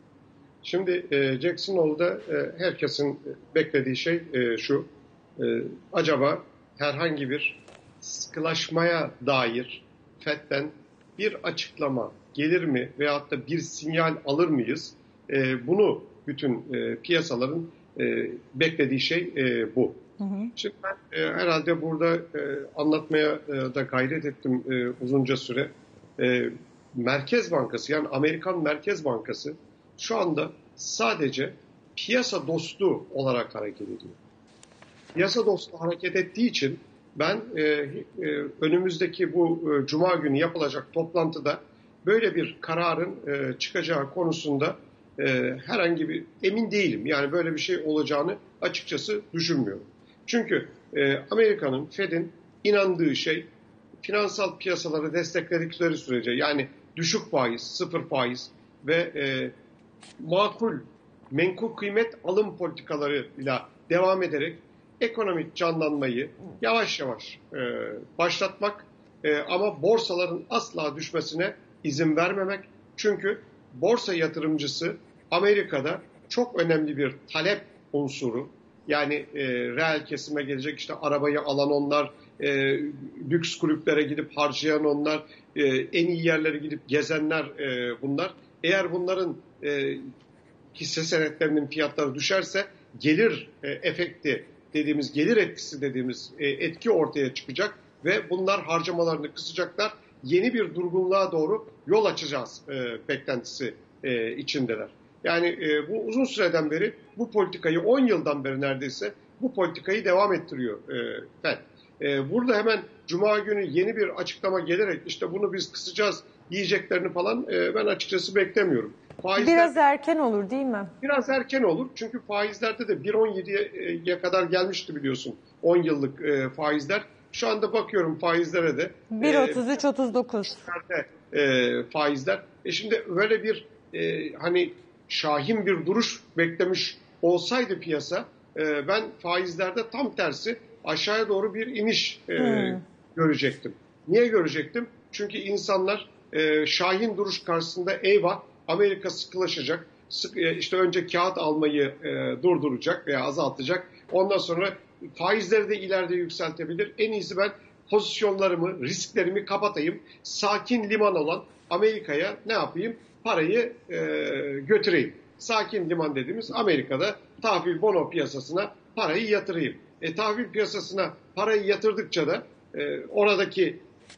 Şimdi e, Jackson Hole'da e, herkesin beklediği şey e, şu. E, acaba herhangi bir sıkılaşmaya dair Fed'den bir açıklama gelir mi veyahut da bir sinyal alır mıyız? E, bunu bütün e, piyasaların e, beklediği şey e, bu. Hı hı. Şimdi ben e, herhalde burada e, anlatmaya e, da gayret ettim e, uzunca süre. E, Merkez Bankası yani Amerikan Merkez Bankası şu anda sadece piyasa dostu olarak hareket ediyor. Piyasa dostu hareket ettiği için ben e, e, önümüzdeki bu e, Cuma günü yapılacak toplantıda böyle bir kararın e, çıkacağı konusunda e, herhangi bir emin değilim. Yani böyle bir şey olacağını açıkçası düşünmüyorum. Çünkü e, Amerika'nın, Fed'in inandığı şey finansal piyasaları destekledikleri sürece yani düşük faiz, sıfır faiz ve e, makul, menkul kıymet alım politikalarıyla devam ederek ekonomik canlanmayı yavaş yavaş e, başlatmak e, ama borsaların asla düşmesine izin vermemek. Çünkü borsa yatırımcısı Amerika'da çok önemli bir talep unsuru, yani e, reel kesime gelecek, işte arabayı alan onlar, e, lüks kulüplere gidip harcayan onlar, e, en iyi yerlere gidip gezenler e, bunlar. Eğer bunların e, hisse senetlerinin fiyatları düşerse gelir e, efekti dediğimiz, gelir etkisi dediğimiz e, etki ortaya çıkacak ve bunlar harcamalarını kısacaklar. Yeni bir durgunluğa doğru yol açacağız e, beklentisi e, içindeler. Yani e, bu uzun süreden beri bu politikayı, on yıldan beri neredeyse bu politikayı devam ettiriyor e, Fed. E, burada hemen Cuma günü yeni bir açıklama gelerek işte bunu biz kısacağız diyeceklerini falan e, ben açıkçası beklemiyorum. Faizler, biraz erken olur değil mi? Biraz erken olur çünkü faizlerde de bir virgül on yediye kadar gelmişti biliyorsun on yıllık e, faizler. Şu anda bakıyorum faizlere de. bir virgül otuz üç otuz dokuz. E, faizler. E şimdi böyle bir e, hani şahin bir duruş beklemiş olsaydı piyasa, e, ben faizlerde tam tersi aşağıya doğru bir iniş e, hmm. görecektim. Niye görecektim? Çünkü insanlar e, şahin duruş karşısında eyvah Amerika sıkılaşacak, sık, e, işte önce kağıt almayı e, durduracak veya azaltacak. Ondan sonra faizleri de ileride yükseltebilir. En iyisi ben pozisyonlarımı, risklerimi kapatayım. Sakin liman olan Amerika'ya ne yapayım? Parayı e, götüreyim. Sakin liman dediğimiz Amerika'da tahvil bono piyasasına parayı yatırayım. E, tahvil piyasasına parayı yatırdıkça da e, oradaki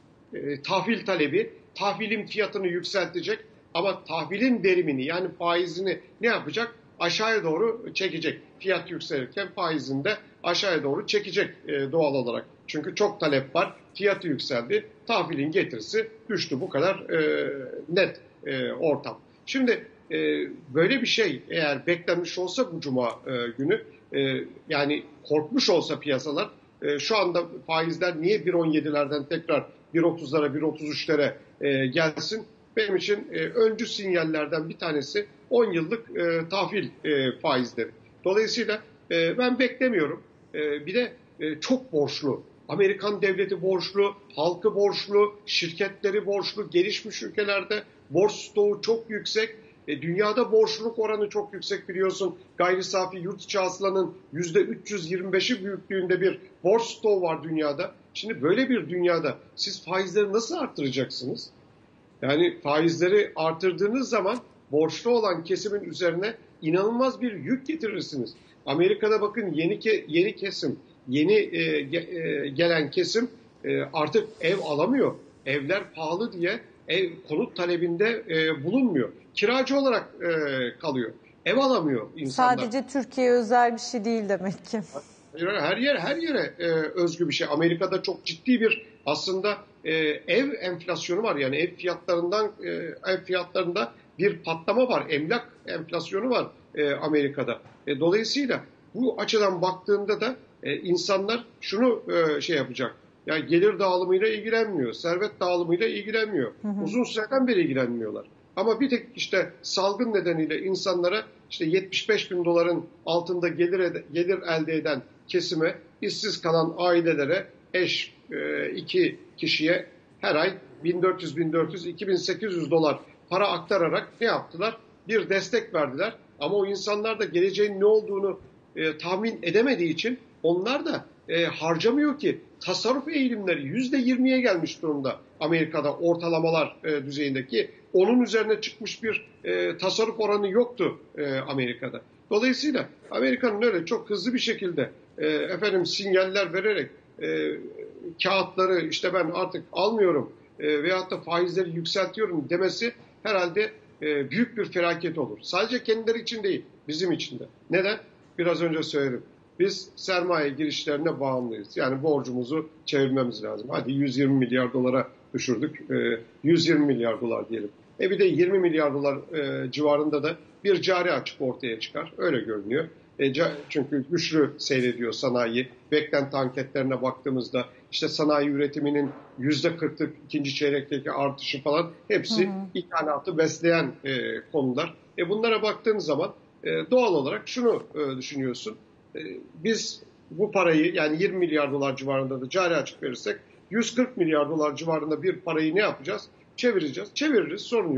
e, tahvil talebi tahvilin fiyatını yükseltecek ama tahvilin verimini yani faizini ne yapacak? Aşağıya doğru çekecek. Fiyat yükselirken faizini de aşağıya doğru çekecek e, doğal olarak. Çünkü çok talep var. Fiyatı yükseldi. Tahvilin getirisi düştü. Bu kadar e, net e, ortam. Şimdi e, böyle bir şey eğer beklenmiş olsa bu Cuma e, günü e, yani korkmuş olsa piyasalar e, şu anda faizler niye bir virgül on yedilerden tekrar bir virgül otuzlara bir virgül otuz üçlere e, gelsin? Benim için e, öncü sinyallerden bir tanesi on yıllık e, tahvil e, faizleri. Dolayısıyla e, ben beklemiyorum. E, bir de e, çok borçlu. Amerikan devleti borçlu, halkı borçlu, şirketleri borçlu, gelişmiş ülkelerde borç stoğu çok yüksek. E, dünyada borçluluk oranı çok yüksek biliyorsun. Gayri safi yurt içi hasılanın yüzde üç yüz yirmi beşi büyüklüğünde bir borç stoğu var dünyada. Şimdi böyle bir dünyada siz faizleri nasıl arttıracaksınız? Yani faizleri artırdığınız zaman borçlu olan kesimin üzerine inanılmaz bir yük getirirsiniz. Amerika'da bakın yeni ke, yeni kesim, yeni e, ge, e, gelen kesim e, artık ev alamıyor. Evler pahalı diye ev konut talebinde e, bulunmuyor. Kiracı olarak e, kalıyor. Ev alamıyor insanlar. Sadece Türkiye özel bir şey değil demek ki. Her yer her yere e, özgü bir şey. Amerika'da çok ciddi bir aslında e, ev enflasyonu var. Yani ev fiyatlarından e, ev fiyatlarında bir patlama var. Emlak enflasyonu var e, Amerika'da. E, dolayısıyla bu açıdan baktığında da e, insanlar şunu e, şey yapacak. Yani gelir dağılımıyla ilgilenmiyor, servet dağılımıyla ilgilenmiyor. Hı hı. Uzun süreden beri ilgilenmiyorlar. Ama bir tek işte salgın nedeniyle insanlara işte yetmiş beş bin doların altında gelir, ed- gelir elde eden kesime, işsiz kalan ailelere, eş e, iki kişiye her ay bin dört yüz bin dört yüz iki bin sekiz yüz dolar para aktararak ne yaptılar? Bir destek verdiler. Ama o insanlar da geleceğin ne olduğunu e, tahmin edemediği için onlar da e, harcamıyor ki. Tasarruf eğilimleri yüzde yirmiye gelmiş durumda Amerika'da ortalamalar e, düzeyindeki. Onun üzerine çıkmış bir e, tasarruf oranı yoktu e, Amerika'da. Dolayısıyla Amerika'nın öyle çok hızlı bir şekilde e, efendim sinyaller vererek e, kağıtları işte ben artık almıyorum e, veyahut da faizleri yükseltiyorum demesi herhalde e, büyük bir felaket olur. Sadece kendileri için değil, bizim için de. Neden? Biraz önce söyledim. Biz sermaye girişlerine bağımlıyız. Yani borcumuzu çevirmemiz lazım. Hadi yüz yirmi milyar dolara düşürdük. E, yüz yirmi milyar dolar diyelim. E bir de yirmi milyar dolar e, civarında da bir cari açık ortaya çıkar. Öyle görünüyor. E, çünkü güçlü seyrediyor sanayi. Beklenti anketlerine baktığımızda işte sanayi üretiminin yüzde kırklık ikinci çeyrekteki artışı falan hepsi hı hı. ithalatı besleyen e, konular. E, bunlara baktığın zaman e, doğal olarak şunu e, düşünüyorsun. E, biz bu parayı yani yirmi milyar dolar civarında da cari açık verirsek yüz kırk milyar dolar civarında bir parayı ne yapacağız? Çevireceğiz. Çeviririz, sorun yok.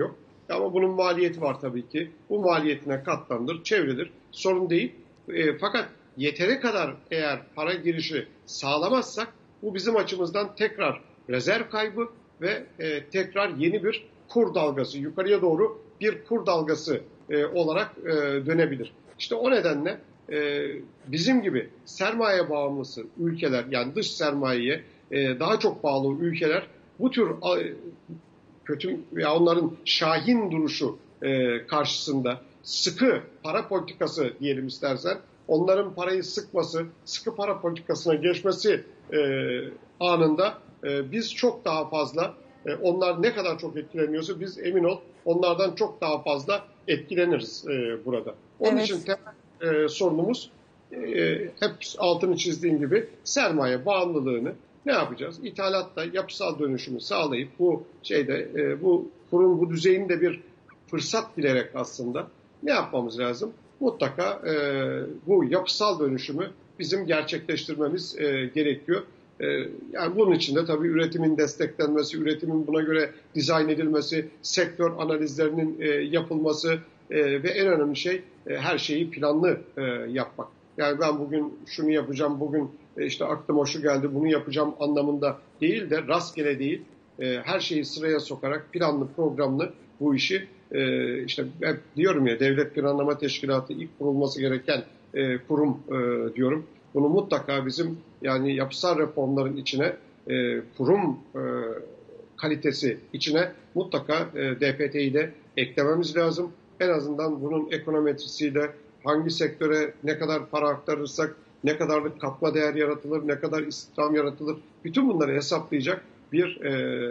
Ama bunun maliyeti var tabii ki. Bu maliyetine katlandır, çevrilir. Sorun değil. E, fakat yeteri kadar eğer para girişi sağlamazsak bu bizim açımızdan tekrar rezerv kaybı ve e, tekrar yeni bir kur dalgası, yukarıya doğru bir kur dalgası e, olarak e, dönebilir. İşte o nedenle e, bizim gibi sermaye bağımlısı ülkeler, yani dış sermayeye e, daha çok bağlı ülkeler bu tür e, kötü ya onların şahin duruşu e, karşısında sıkı para politikası diyelim istersen, onların parayı sıkması, sıkı para politikasına geçmesi e, anında e, biz çok daha fazla, e, onlar ne kadar çok etkileniyorsa biz emin ol onlardan çok daha fazla etkileniriz e, burada. Onun Evet. için temel e, sorunumuz e, hep altını çizdiğim gibi sermaye bağımlılığını ne yapacağız? İthalatta yapısal dönüşümü sağlayıp bu şeyde e, bu kurun bu düzeyini de bir fırsat bilerek aslında ne yapmamız lazım? Mutlaka e, bu yapısal dönüşümü bizim gerçekleştirmemiz e, gerekiyor. E, yani bunun için de tabii üretimin desteklenmesi, üretimin buna göre dizayn edilmesi, sektör analizlerinin e, yapılması e, ve en önemli şey e, her şeyi planlı e, yapmak. Yani ben bugün şunu yapacağım, bugün e, işte aklıma şu geldi, bunu yapacağım anlamında değil de rastgele değil, e, her şeyi sıraya sokarak planlı, programlı bu işi e, işte hep diyorum ya, Devlet Planlama Teşkilatı ilk kurulması gereken e, kurum e, diyorum. Bunu mutlaka bizim yani yapısal reformların içine e, kurum e, kalitesi içine mutlaka e, D P T'yi de eklememiz lazım. En azından bunun ekonometrisiyle hangi sektöre ne kadar para aktarırsak ne kadarlık katma değer yaratılır, ne kadar istihdam yaratılır, bütün bunları hesaplayacak bir e,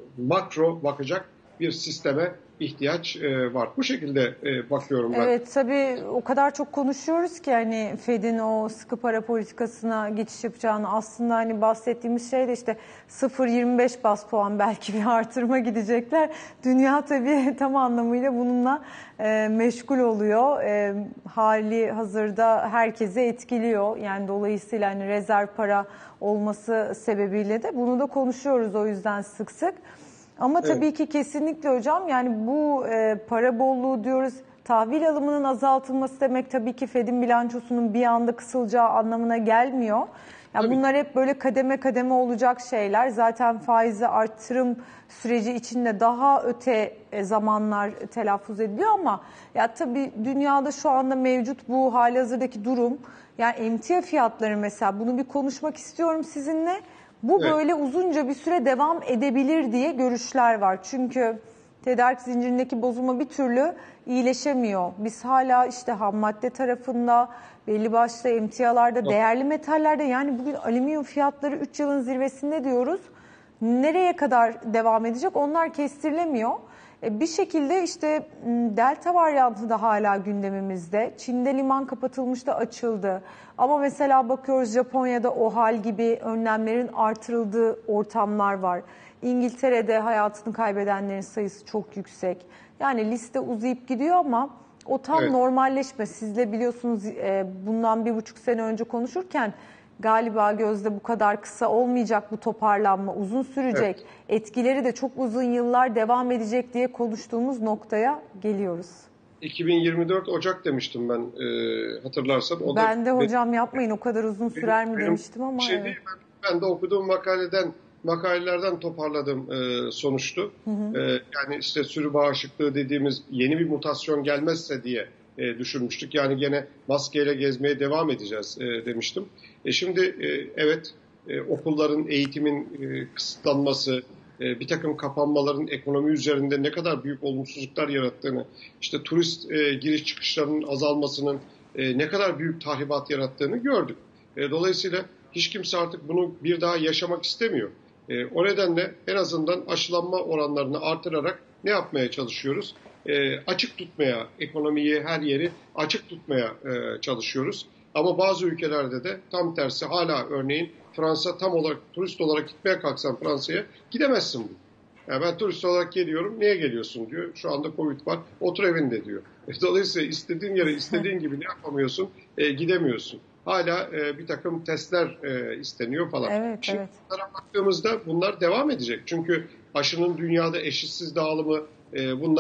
makro bakacak bir sisteme ihtiyaç e, var. Bu şekilde e, bakıyorum ben. Evet, tabii o kadar çok konuşuyoruz ki hani Fed'in o sıkı para politikasına geçiş yapacağını, aslında hani bahsettiğimiz şey de işte sıfır virgül yirmi beş bas puan belki bir artırma gidecekler. Dünya tabii tam anlamıyla bununla e, meşgul oluyor. E, hali hazırda herkese etkiliyor. Yani dolayısıyla hani rezerv para olması sebebiyle de bunu da konuşuyoruz o yüzden sık sık. Ama tabii Evet. ki kesinlikle hocam, yani bu e, para bolluğu diyoruz, tahvil alımının azaltılması demek tabii ki Fed'in bilançosunun bir anda kısılacağı anlamına gelmiyor. Yani Tabii. bunlar hep böyle kademe kademe olacak şeyler. Zaten faizi artırım süreci içinde daha öte zamanlar telaffuz ediliyor ama ya tabii dünyada şu anda mevcut bu halihazırdaki durum, yani emtia fiyatları mesela, bunu bir konuşmak istiyorum sizinle. Bu Evet. böyle uzunca bir süre devam edebilir diye görüşler var. Çünkü tedarik zincirindeki bozulma bir türlü iyileşemiyor. Biz hala işte ham madde tarafında, belli başlı emtialarda, değerli metallerde, yani bugün alüminyum fiyatları üç yılın zirvesinde diyoruz. Nereye kadar devam edecek onlar kestirilemiyor. Bir şekilde işte Delta varyantı da hala gündemimizde. Çin'de liman kapatılmış da açıldı. Ama mesela bakıyoruz Japonya'da OHAL gibi önlemlerin artırıldığı ortamlar var. İngiltere'de hayatını kaybedenlerin sayısı çok yüksek. Yani liste uzayıp gidiyor ama o tam Evet. normalleşme. Siz de biliyorsunuz bundan bir buçuk sene önce konuşurken galiba Gözde bu kadar kısa olmayacak bu toparlanma, uzun sürecek. Evet. Etkileri de çok uzun yıllar devam edecek diye konuştuğumuz noktaya geliyoruz. iki bin yirmi dört Ocak demiştim ben e, hatırlarsan. O Ben da, de hocam yapmayın o kadar uzun sürer mi benim demiştim ama şey evet. değil, ben, ben de okuduğum makaleden makalelerden toparladığım e, sonuçtu. Hı hı. E, yani işte sürü bağışıklığı dediğimiz yeni bir mutasyon gelmezse diye e, düşünmüştük. Yani gene maskeyle gezmeye devam edeceğiz e, demiştim. E, şimdi e, evet e, okulların, eğitimin e, kısıtlanması, e, bir takım kapanmaların ekonomi üzerinde ne kadar büyük olumsuzluklar yarattığını, işte turist e, giriş çıkışlarının azalmasının e, ne kadar büyük tahribat yarattığını gördük. E, dolayısıyla hiç kimse artık bunu bir daha yaşamak istemiyor. E, o nedenle en azından aşılanma oranlarını artırarak ne yapmaya çalışıyoruz? E, açık tutmaya, ekonomiyi, her yeri açık tutmaya e, çalışıyoruz. Ama bazı ülkelerde de tam tersi, hala örneğin Fransa, tam olarak turist olarak gitmeye kalksan Fransa'ya gidemezsin bu. Yani ben turist olarak geliyorum, niye geliyorsun diyor. Şu anda Covid var, otur evinde diyor. Dolayısıyla istediğin yere istediğin gibi ne yapamıyorsun, e, gidemiyorsun. Hala e, bir takım testler e, isteniyor falan. Evet, Şimdi evet. bunlara baktığımızda bunlar devam edecek. Çünkü aşının dünyada eşitsiz dağılımı, e, bunlar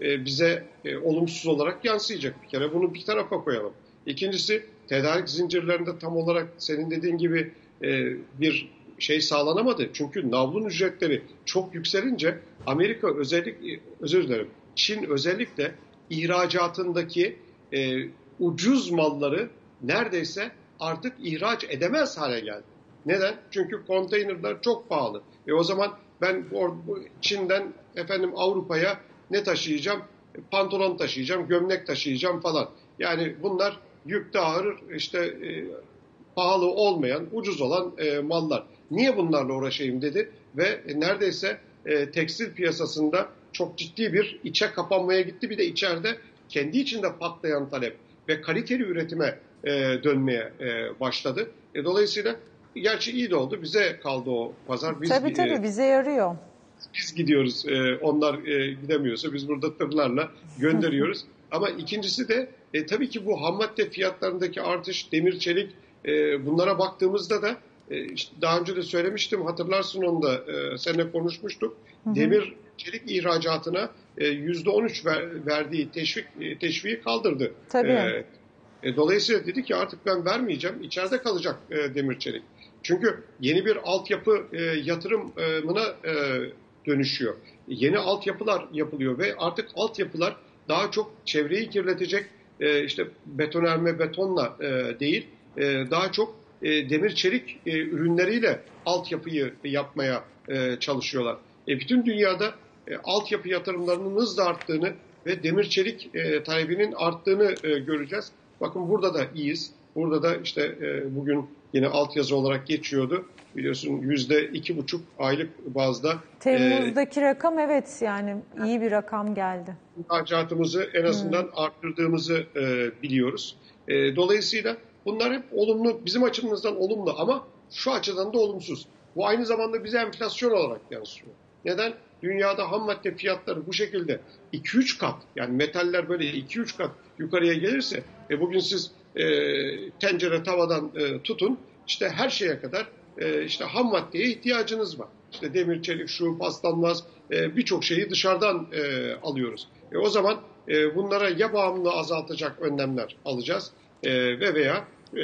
e, bize e, olumsuz olarak yansıyacak. Bir kere bunu bir tarafa koyalım. İkincisi, tedarik zincirlerinde tam olarak senin dediğin gibi e, bir şey sağlanamadı. Çünkü navlun ücretleri çok yükselince Amerika özellikle, özür dilerim, Çin özellikle ihracatındaki e, ucuz malları neredeyse artık ihraç edemez hale geldi. Neden? Çünkü konteynerler çok pahalı. E o zaman ben Çin'den efendim Avrupa'ya ne taşıyacağım? Pantolon taşıyacağım, gömlek taşıyacağım falan. Yani bunlar yükte ağır, işte e, pahalı olmayan, ucuz olan e, mallar. Niye bunlarla uğraşayım dedi ve e, neredeyse e, tekstil piyasasında çok ciddi bir içe kapanmaya gitti. Bir de içeride kendi içinde patlayan talep ve kaliteli üretime e, dönmeye e, başladı. E, dolayısıyla gerçi iyi de oldu. Bize kaldı o pazar. Biz, tabii tabii e, bize yarıyor. Biz gidiyoruz. E, onlar e, gidemiyorsa biz burada tırlarla gönderiyoruz. Ama ikincisi de e, tabii ki bu ham madde fiyatlarındaki artış, demir, çelik, e, bunlara baktığımızda da e, işte daha önce de söylemiştim, hatırlarsın onu da e, seninle konuşmuştuk. Hı hı. Demir, çelik ihracatına e, yüzde on üç ver, verdiği teşvik e, teşviği kaldırdı. Tabii. E, e, dolayısıyla dedi ki artık ben vermeyeceğim, içeride kalacak e, demir, çelik. Çünkü yeni bir altyapı e, yatırımına e, dönüşüyor. Yeni altyapılar yapılıyor ve artık altyapılar daha çok çevreyi kirletecek e, işte betonerme betonla e, değil, e, daha çok e, demir çelik e, ürünleriyle altyapıyı yapmaya e, çalışıyorlar. E, bütün dünyada e, altyapı yatırımlarının hızla arttığını ve demir çelik e, talebinin arttığını e, göreceğiz. Bakın burada da iyiyiz. Burada da işte e, bugün yine altyazı olarak geçiyordu. Biliyorsun yüzde iki buçuk aylık bazda. Temmuz'daki e, rakam evet yani iyi bir rakam geldi. İhracatımızı en azından hmm. arttırdığımızı e, biliyoruz. E, dolayısıyla bunlar hep olumlu, bizim açımızdan olumlu ama şu açıdan da olumsuz. Bu aynı zamanda bize enflasyon olarak yansıyor. Neden? Dünyada ham madde fiyatları bu şekilde iki üç kat, yani metaller böyle iki üç kat yukarıya gelirse e, bugün siz e, tencere tavadan e, tutun işte her şeye kadar e, işte ham maddeye ihtiyacınız var. İşte demir, çelik, şu paslanmaz e, birçok şeyi dışarıdan e, alıyoruz. E, o zaman e, bunlara ya bağımlılığı azaltacak önlemler alacağız e, ve veya e,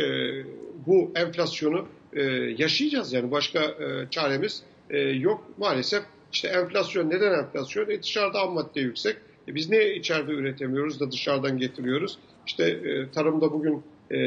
bu enflasyonu e, yaşayacağız. Yani başka e, çaremiz e, yok maalesef. İşte enflasyon, neden enflasyon? E, dışarıda ham madde yüksek. E, biz niye içeride üretemiyoruz da dışarıdan getiriyoruz? İşte e, tarımda bugün e,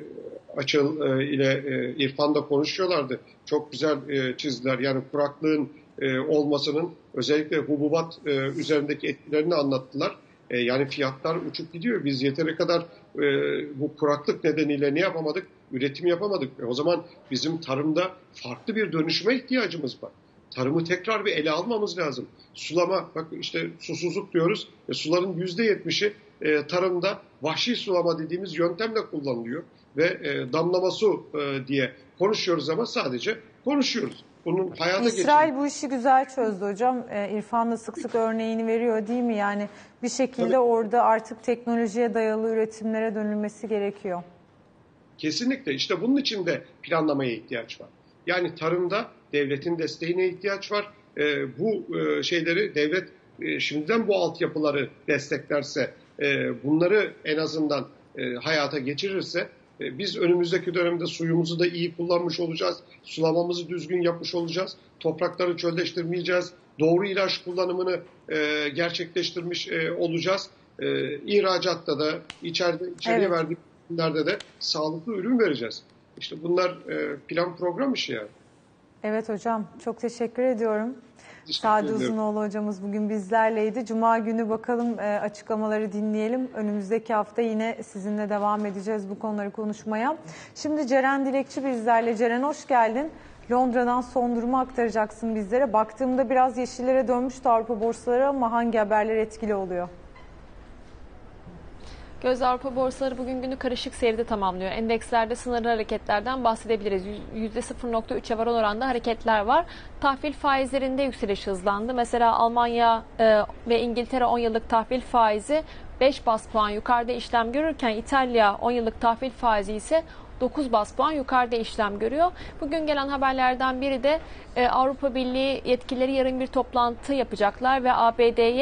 Açıl e, ile e, İrfan da konuşuyorlardı. Çok güzel e, çizdiler. Yani kuraklığın e, olmasının özellikle hububat e, üzerindeki etkilerini anlattılar. E, yani fiyatlar uçup gidiyor. Biz yeteri kadar e, bu kuraklık nedeniyle ne yapamadık? Üretim yapamadık. E, o zaman bizim tarımda farklı bir dönüşüme ihtiyacımız var. Tarımı tekrar bir ele almamız lazım. Sulama, bak işte susuzluk diyoruz. E, suların yüzde yetmişi e, tarımda vahşi sulama dediğimiz yöntemle kullanılıyor. Ve e, damlama su e, diye konuşuyoruz ama sadece konuşuyoruz. Bunun hayata İsrail geçirmek... bu işi güzel çözdü hocam. E, İrfan da sık sık örneğini veriyor değil mi? Yani bir şekilde Tabii. orada artık teknolojiye dayalı üretimlere dönülmesi gerekiyor. Kesinlikle. İşte bunun için de planlamaya ihtiyaç var. Yani tarımda devletin desteğine ihtiyaç var. E, bu e, şeyleri devlet e, şimdiden bu altyapıları desteklerse, e, bunları en azından e, hayata geçirirse e, biz önümüzdeki dönemde suyumuzu da iyi kullanmış olacağız. Sulamamızı düzgün yapmış olacağız. Toprakları çölleştirmeyeceğiz. Doğru ilaç kullanımını e, gerçekleştirmiş e, olacağız. E, ihracatta da içeride içeriye evet. verdiğimiz ürünlerde de sağlıklı ürün vereceğiz. İşte bunlar e, plan program işi yani. Evet hocam, çok teşekkür ediyorum. Sadi Uzunoğlu hocamız bugün bizlerleydi. Cuma günü bakalım e, açıklamaları dinleyelim. Önümüzdeki hafta yine sizinle devam edeceğiz bu konuları konuşmaya. Şimdi Ceren Dilekçi bizlerle. Ceren hoş geldin. Londra'dan son durumu aktaracaksın bizlere. Baktığımda biraz yeşillere dönmüştü Avrupa borsaları ama hangi haberler etkili oluyor? Gözde Avrupa borsaları bugün günü karışık seyirde tamamlıyor. Endekslerde sınırlı hareketlerden bahsedebiliriz. yüzde sıfır nokta üçe varan oranda hareketler var. Tahvil faizlerinde yükseliş hızlandı. Mesela Almanya e, ve İngiltere on yıllık tahvil faizi beş bas puan yukarıda işlem görürken İtalya on yıllık tahvil faizi ise dokuz bas puan yukarıda işlem görüyor. Bugün gelen haberlerden biri de e, Avrupa Birliği yetkilileri yarın bir toplantı yapacaklar ve A B D'ye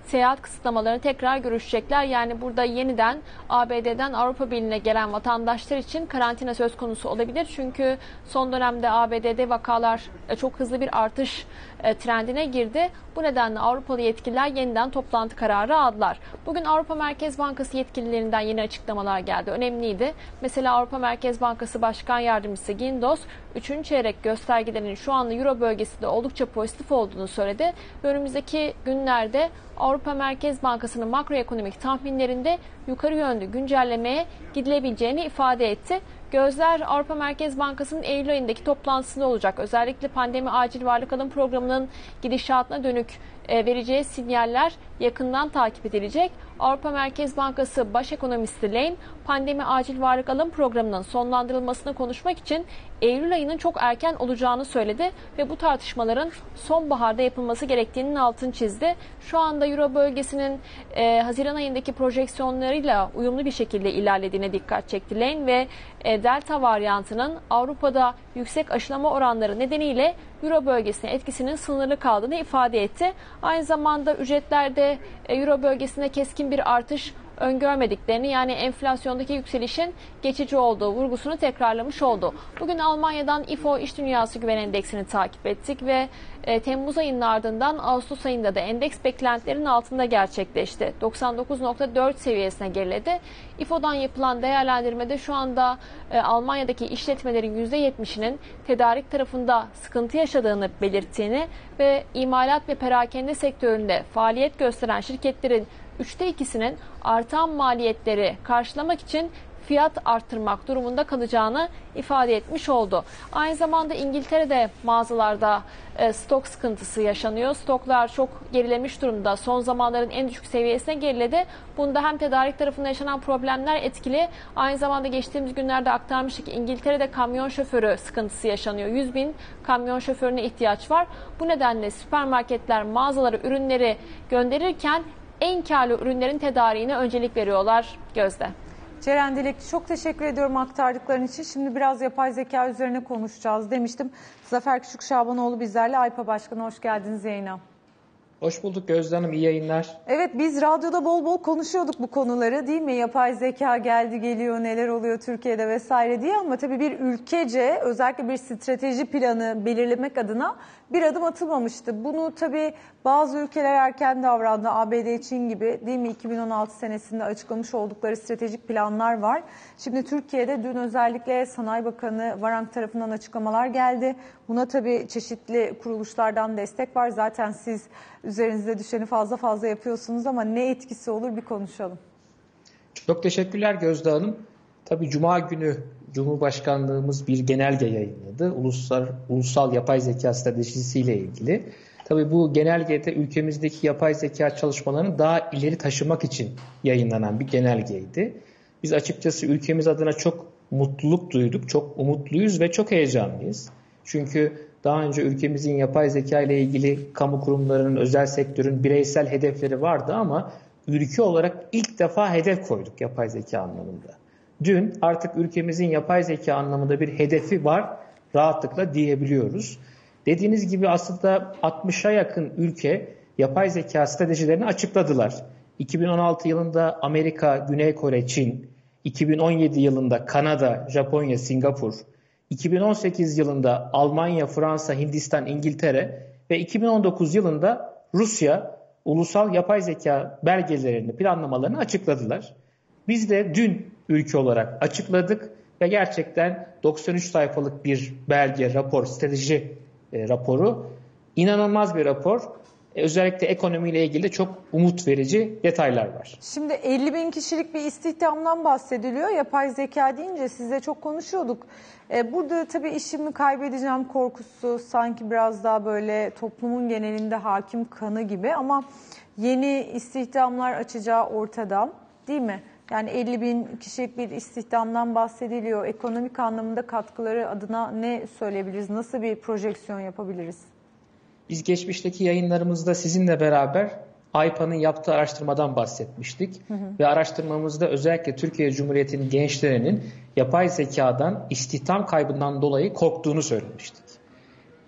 seyahat kısıtlamalarını tekrar görüşecekler. Yani burada yeniden A B D'den Avrupa Birliği'ne gelen vatandaşlar için karantina söz konusu olabilir. Çünkü son dönemde A B D'de vakalar çok hızlı bir artış trendine girdi. Bu nedenle Avrupalı yetkililer yeniden toplantı kararı aldılar. Bugün Avrupa Merkez Bankası yetkililerinden yeni açıklamalar geldi. Önemliydi. Mesela Avrupa Merkez Bankası Başkan Yardımcısı Guindos, üçüncü çeyrek göstergelerinin şu anda Euro bölgesinde oldukça pozitif olduğunu söyledi. Ve önümüzdeki günlerde Avrupa Merkez Bankası'nın makroekonomik tahminlerinde yukarı yönlü güncellemeye gidilebileceğini ifade etti. Gözler Avrupa Merkez Bankası'nın Eylül ayındaki toplantısında olacak. Özellikle pandemi acil varlık alım programının gidişatına dönük vereceği sinyaller yakından takip edilecek. Avrupa Merkez Bankası Baş Ekonomisti Lane, pandemi acil varlık alım programının sonlandırılmasını konuşmak için Eylül ayının çok erken olacağını söyledi ve bu tartışmaların sonbaharda yapılması gerektiğinin altını çizdi. Şu anda Euro bölgesinin e, Haziran ayındaki projeksiyonlarıyla uyumlu bir şekilde ilerlediğine dikkat çekti Lane ve e, Delta varyantının Avrupa'da yüksek aşılama oranları nedeniyle Euro bölgesine etkisinin sınırlı kaldığını ifade etti. Aynı zamanda ücretlerde e, Euro bölgesinde keskin bir artış öngörmediklerini, yani enflasyondaki yükselişin geçici olduğu vurgusunu tekrarlamış oldu. Bugün Almanya'dan İFO İş Dünyası Güven Endeksini takip ettik ve e, Temmuz ayının ardından Ağustos ayında da endeks beklentilerin altında gerçekleşti. doksan dokuz nokta dört seviyesine geriledi. İFO'dan yapılan değerlendirmede şu anda e, Almanya'daki işletmelerin yüzde yetmişinin tedarik tarafında sıkıntı yaşadığını belirttiğini ve imalat ve perakende sektöründe faaliyet gösteren şirketlerin üçte ikisinin artan maliyetleri karşılamak için fiyat arttırmak durumunda kalacağını ifade etmiş oldu. Aynı zamanda İngiltere'de mağazalarda e, stok sıkıntısı yaşanıyor. Stoklar çok gerilemiş durumda. Son zamanların en düşük seviyesine geriledi. Bunda hem tedarik tarafında yaşanan problemler etkili. Aynı zamanda geçtiğimiz günlerde aktarmıştık ki İngiltere'de kamyon şoförü sıkıntısı yaşanıyor. yüz bin kamyon şoförüne ihtiyaç var. Bu nedenle süpermarketler mağazalara ürünleri gönderirken en karlı ürünlerin tedariğine öncelik veriyorlar Gözde. Ceren Dilekçi, çok teşekkür ediyorum aktardıkların için. Şimdi biraz yapay zeka üzerine konuşacağız demiştim. Zafer Küçük Şabanoğlu bizlerle. AYPA Başkanı, hoş geldiniz yayına. Hoş bulduk Gözde Hanım, iyi yayınlar. Evet, biz radyoda bol bol konuşuyorduk bu konuları, değil mi? Yapay zeka geldi geliyor, neler oluyor Türkiye'de vesaire diye, ama tabii bir ülkece özellikle bir strateji planı belirlemek adına bir adım atılmamıştı. Bunu tabii bazı ülkeler erken davrandı. A B D, Çin gibi, değil mi? iki bin on altı senesinde açıklamış oldukları stratejik planlar var. Şimdi Türkiye'de dün özellikle Sanayi Bakanı Varank tarafından açıklamalar geldi. Buna tabii çeşitli kuruluşlardan destek var. Zaten siz üzerinize düşeni fazla fazla yapıyorsunuz ama ne etkisi olur bir konuşalım. Çok teşekkürler Gözde Hanım. Tabii Cuma günü Cumhurbaşkanlığımız bir genelge yayınladı. Ulusal, ulusal yapay zeka stratejisiyle ilgili. Tabii bu genelgede ülkemizdeki yapay zeka çalışmalarını daha ileri taşımak için yayınlanan bir genelgeydi. Biz açıkçası ülkemiz adına çok mutluluk duyduk, çok umutluyuz ve çok heyecanlıyız. Çünkü daha önce ülkemizin yapay zeka ile ilgili kamu kurumlarının, özel sektörün bireysel hedefleri vardı ama ülke olarak ilk defa hedef koyduk yapay zeka anlamında. Dün artık ülkemizin yapay zeka anlamında bir hedefi var, rahatlıkla diyebiliyoruz. Dediğiniz gibi aslında altmışa yakın ülke yapay zeka stratejilerini açıkladılar. iki bin on altı yılında Amerika, Güney Kore, Çin, iki bin on yedi yılında Kanada, Japonya, Singapur, iki bin on sekiz yılında Almanya, Fransa, Hindistan, İngiltere ve iki bin on dokuz yılında Rusya ulusal yapay zeka belgelerini, planlamalarını açıkladılar. Biz de dün ülke olarak açıkladık ve gerçekten doksan üç sayfalık bir belge, rapor, strateji e, raporu. İnanılmaz bir rapor. E, özellikle ekonomiyle ilgili çok umut verici detaylar var. Şimdi elli bin kişilik bir istihdamdan bahsediliyor. Yapay zeka deyince sizle çok konuşuyorduk. E, burada tabii işimi kaybedeceğim korkusu sanki biraz daha böyle toplumun genelinde hakim kanı gibi, ama yeni istihdamlar açacağı ortada, değil mi? Yani elli bin kişilik bir istihdamdan bahsediliyor. Ekonomik anlamında katkıları adına ne söyleyebiliriz? Nasıl bir projeksiyon yapabiliriz? Biz geçmişteki yayınlarımızda sizinle beraber AYPA'nın yaptığı araştırmadan bahsetmiştik. Hı hı. Ve araştırmamızda özellikle Türkiye Cumhuriyeti'nin gençlerinin yapay zekadan, istihdam kaybından dolayı korktuğunu söylemiştik.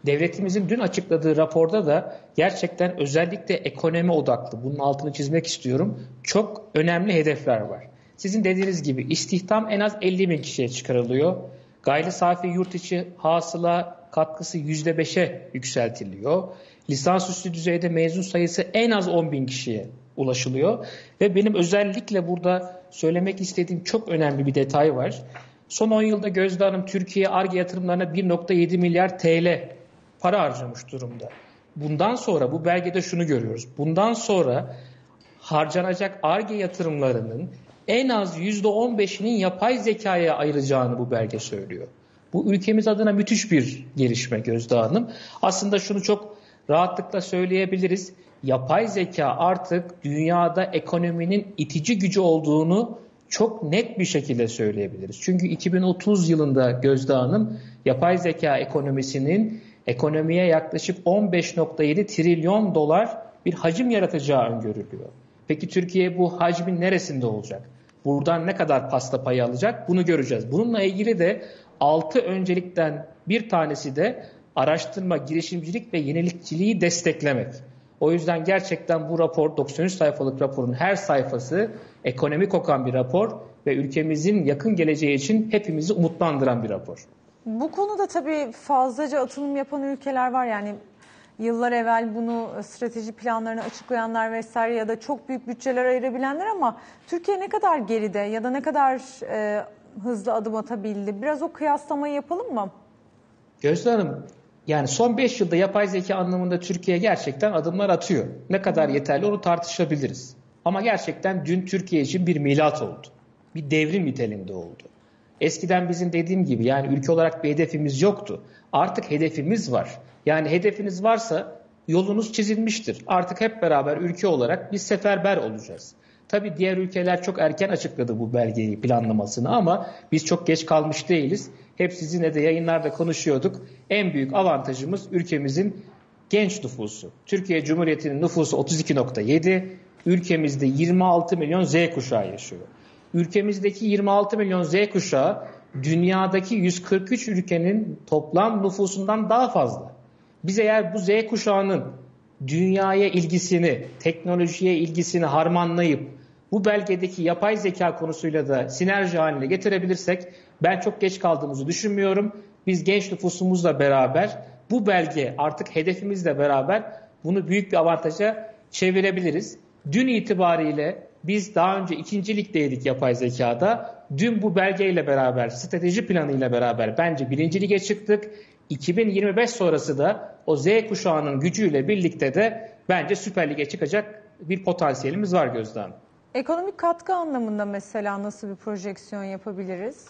Devletimizin dün açıkladığı raporda da gerçekten özellikle ekonomi odaklı, bunun altını çizmek istiyorum, çok önemli hedefler var. Sizin dediğiniz gibi istihdam en az elli bin kişiye çıkarılıyor. Gayri safi yurt içi hasıla katkısı yüzde beşe yükseltiliyor. Lisansüstü düzeyde mezun sayısı en az on bin kişiye ulaşılıyor. Ve benim özellikle burada söylemek istediğim çok önemli bir detay var. Son on yılda Gözde Hanım Türkiye Ar-Ge yatırımlarına bir nokta yedi milyar T L para harcamış durumda. Bundan sonra bu belgede şunu görüyoruz. Bundan sonra harcanacak Ar-Ge yatırımlarının en az yüzde on beşinin yapay zekaya ayıracağını bu belge söylüyor. Bu ülkemiz adına müthiş bir gelişme Gözde Hanım. Aslında şunu çok rahatlıkla söyleyebiliriz. Yapay zeka artık dünyada ekonominin itici gücü olduğunu çok net bir şekilde söyleyebiliriz. Çünkü iki bin otuz yılında Gözde Hanım yapay zeka ekonomisinin ekonomiye yaklaşık on beş nokta yedi trilyon dolar bir hacim yaratacağı öngörülüyor. Peki Türkiye bu hacmin neresinde olacak? Buradan ne kadar pasta payı alacak? Bunu göreceğiz. Bununla ilgili de altı öncelikten bir tanesi de araştırma, girişimcilik ve yenilikçiliği desteklemek. O yüzden gerçekten bu rapor, doksan üç sayfalık raporun her sayfası ekonomi kokan bir rapor ve ülkemizin yakın geleceği için hepimizi umutlandıran bir rapor. Bu konuda tabii fazlaca atılım yapan ülkeler var. Yani yıllar evvel bunu strateji planlarını açıklayanlar vesaire ya da çok büyük bütçeler ayırabilenler, ama Türkiye ne kadar geride ya da ne kadar e, hızlı adım atabildi? Biraz o kıyaslamayı yapalım mı? Gözde Hanım, yani son beş yılda yapay zeka anlamında Türkiye gerçekten adımlar atıyor. Ne kadar yeterli onu tartışabiliriz. Ama gerçekten dün Türkiye için bir milat oldu. Bir devrim niteliğinde oldu. Eskiden bizim dediğim gibi yani ülke olarak bir hedefimiz yoktu. Artık hedefimiz var. Yani hedefiniz varsa yolunuz çizilmiştir. Artık hep beraber ülke olarak biz seferber olacağız. Tabii diğer ülkeler çok erken açıkladı bu belgeyi, planlamasını, ama biz çok geç kalmış değiliz. Hep sizinle de yayınlarda konuşuyorduk. En büyük avantajımız ülkemizin genç nüfusu. Türkiye Cumhuriyeti'nin nüfusu otuz iki nokta yedi, ülkemizde yirmi altı milyon Z kuşağı yaşıyor. Ülkemizdeki yirmi altı milyon Z kuşağı dünyadaki yüz kırk üç ülkenin toplam nüfusundan daha fazla. Biz eğer bu Z kuşağının dünyaya ilgisini, teknolojiye ilgisini harmanlayıp bu belgedeki yapay zeka konusuyla da sinerji haline getirebilirsek ben çok geç kaldığımızı düşünmüyorum. Biz genç nüfusumuzla beraber bu belge artık hedefimizle beraber bunu büyük bir avantaja çevirebiliriz. Dün itibariyle biz daha önce ikinci ligdeydik yapay zekada. Dün bu belgeyle beraber, strateji planıyla beraber bence birinci lige çıktık. iki bin yirmi beş sonrası da o Z kuşağının gücüyle birlikte de bence Süper Lig'e çıkacak bir potansiyelimiz var Gözde Hanım. Ekonomik katkı anlamında mesela nasıl bir projeksiyon yapabiliriz?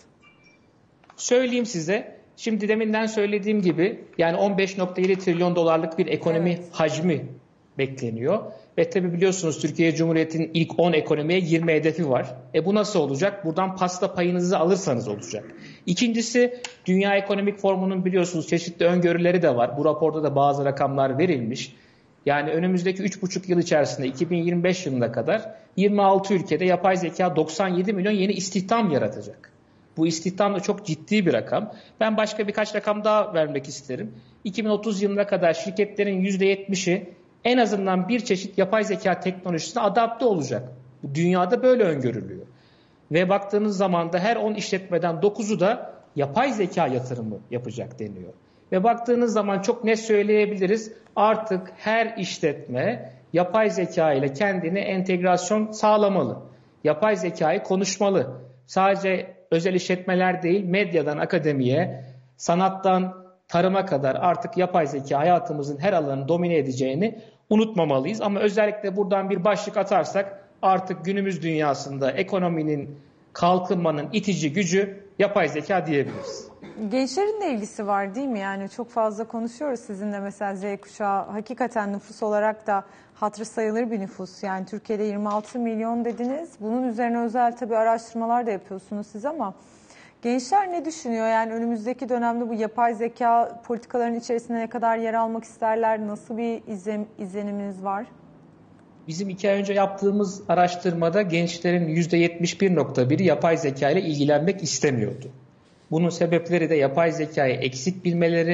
Söyleyeyim size. Şimdi deminden söylediğim gibi yani on beş nokta yedi trilyon dolarlık bir ekonomi evet. hacmi bekleniyor. Ve tabi biliyorsunuz Türkiye Cumhuriyeti'nin ilk on ekonomiye girme hedefi var. E bu nasıl olacak? Buradan pasta payınızı alırsanız olacak. İkincisi, Dünya Ekonomik Forumu'nun biliyorsunuz çeşitli öngörüleri de var. Bu raporda da bazı rakamlar verilmiş. Yani önümüzdeki üç buçuk yıl içerisinde iki bin yirmi beş yılına kadar yirmi altı ülkede yapay zeka doksan yedi milyon yeni istihdam yaratacak. Bu istihdam da çok ciddi bir rakam. Ben başka birkaç rakam daha vermek isterim. iki bin otuz yılına kadar şirketlerin yüzde yetmişi en azından bir çeşit yapay zeka teknolojisine adapte olacak. Dünyada böyle öngörülüyor. Ve baktığınız zaman da her on işletmeden dokuzu da yapay zeka yatırımı yapacak deniyor. Ve baktığınız zaman çok net söyleyebiliriz. Artık her işletme yapay zeka ile kendine entegrasyon sağlamalı. Yapay zekayı konuşmalı. Sadece özel işletmeler değil, medyadan akademiye, sanattan tarıma kadar artık yapay zeka hayatımızın her alanını domine edeceğini unutmamalıyız. Ama özellikle buradan bir başlık atarsak artık günümüz dünyasında ekonominin, kalkınmanın itici gücü yapay zeka diyebiliriz. Gençlerin de ilgisi var değil mi? Yani çok fazla konuşuyoruz sizinle, mesela Z kuşağı hakikaten nüfus olarak da hatırı sayılır bir nüfus. Yani Türkiye'de yirmi altı milyon dediniz. Bunun üzerine özel tabii araştırmalar da yapıyorsunuz siz, ama gençler ne düşünüyor? Yani önümüzdeki dönemde bu yapay zeka politikaların içerisinde ne kadar yer almak isterler? Nasıl bir izlen, izleniminiz var? Bizim iki ay önce yaptığımız araştırmada gençlerin yüzde yetmiş bir nokta biri yapay zeka ile ilgilenmek istemiyordu. Bunun sebepleri de yapay zekayı eksik bilmeleri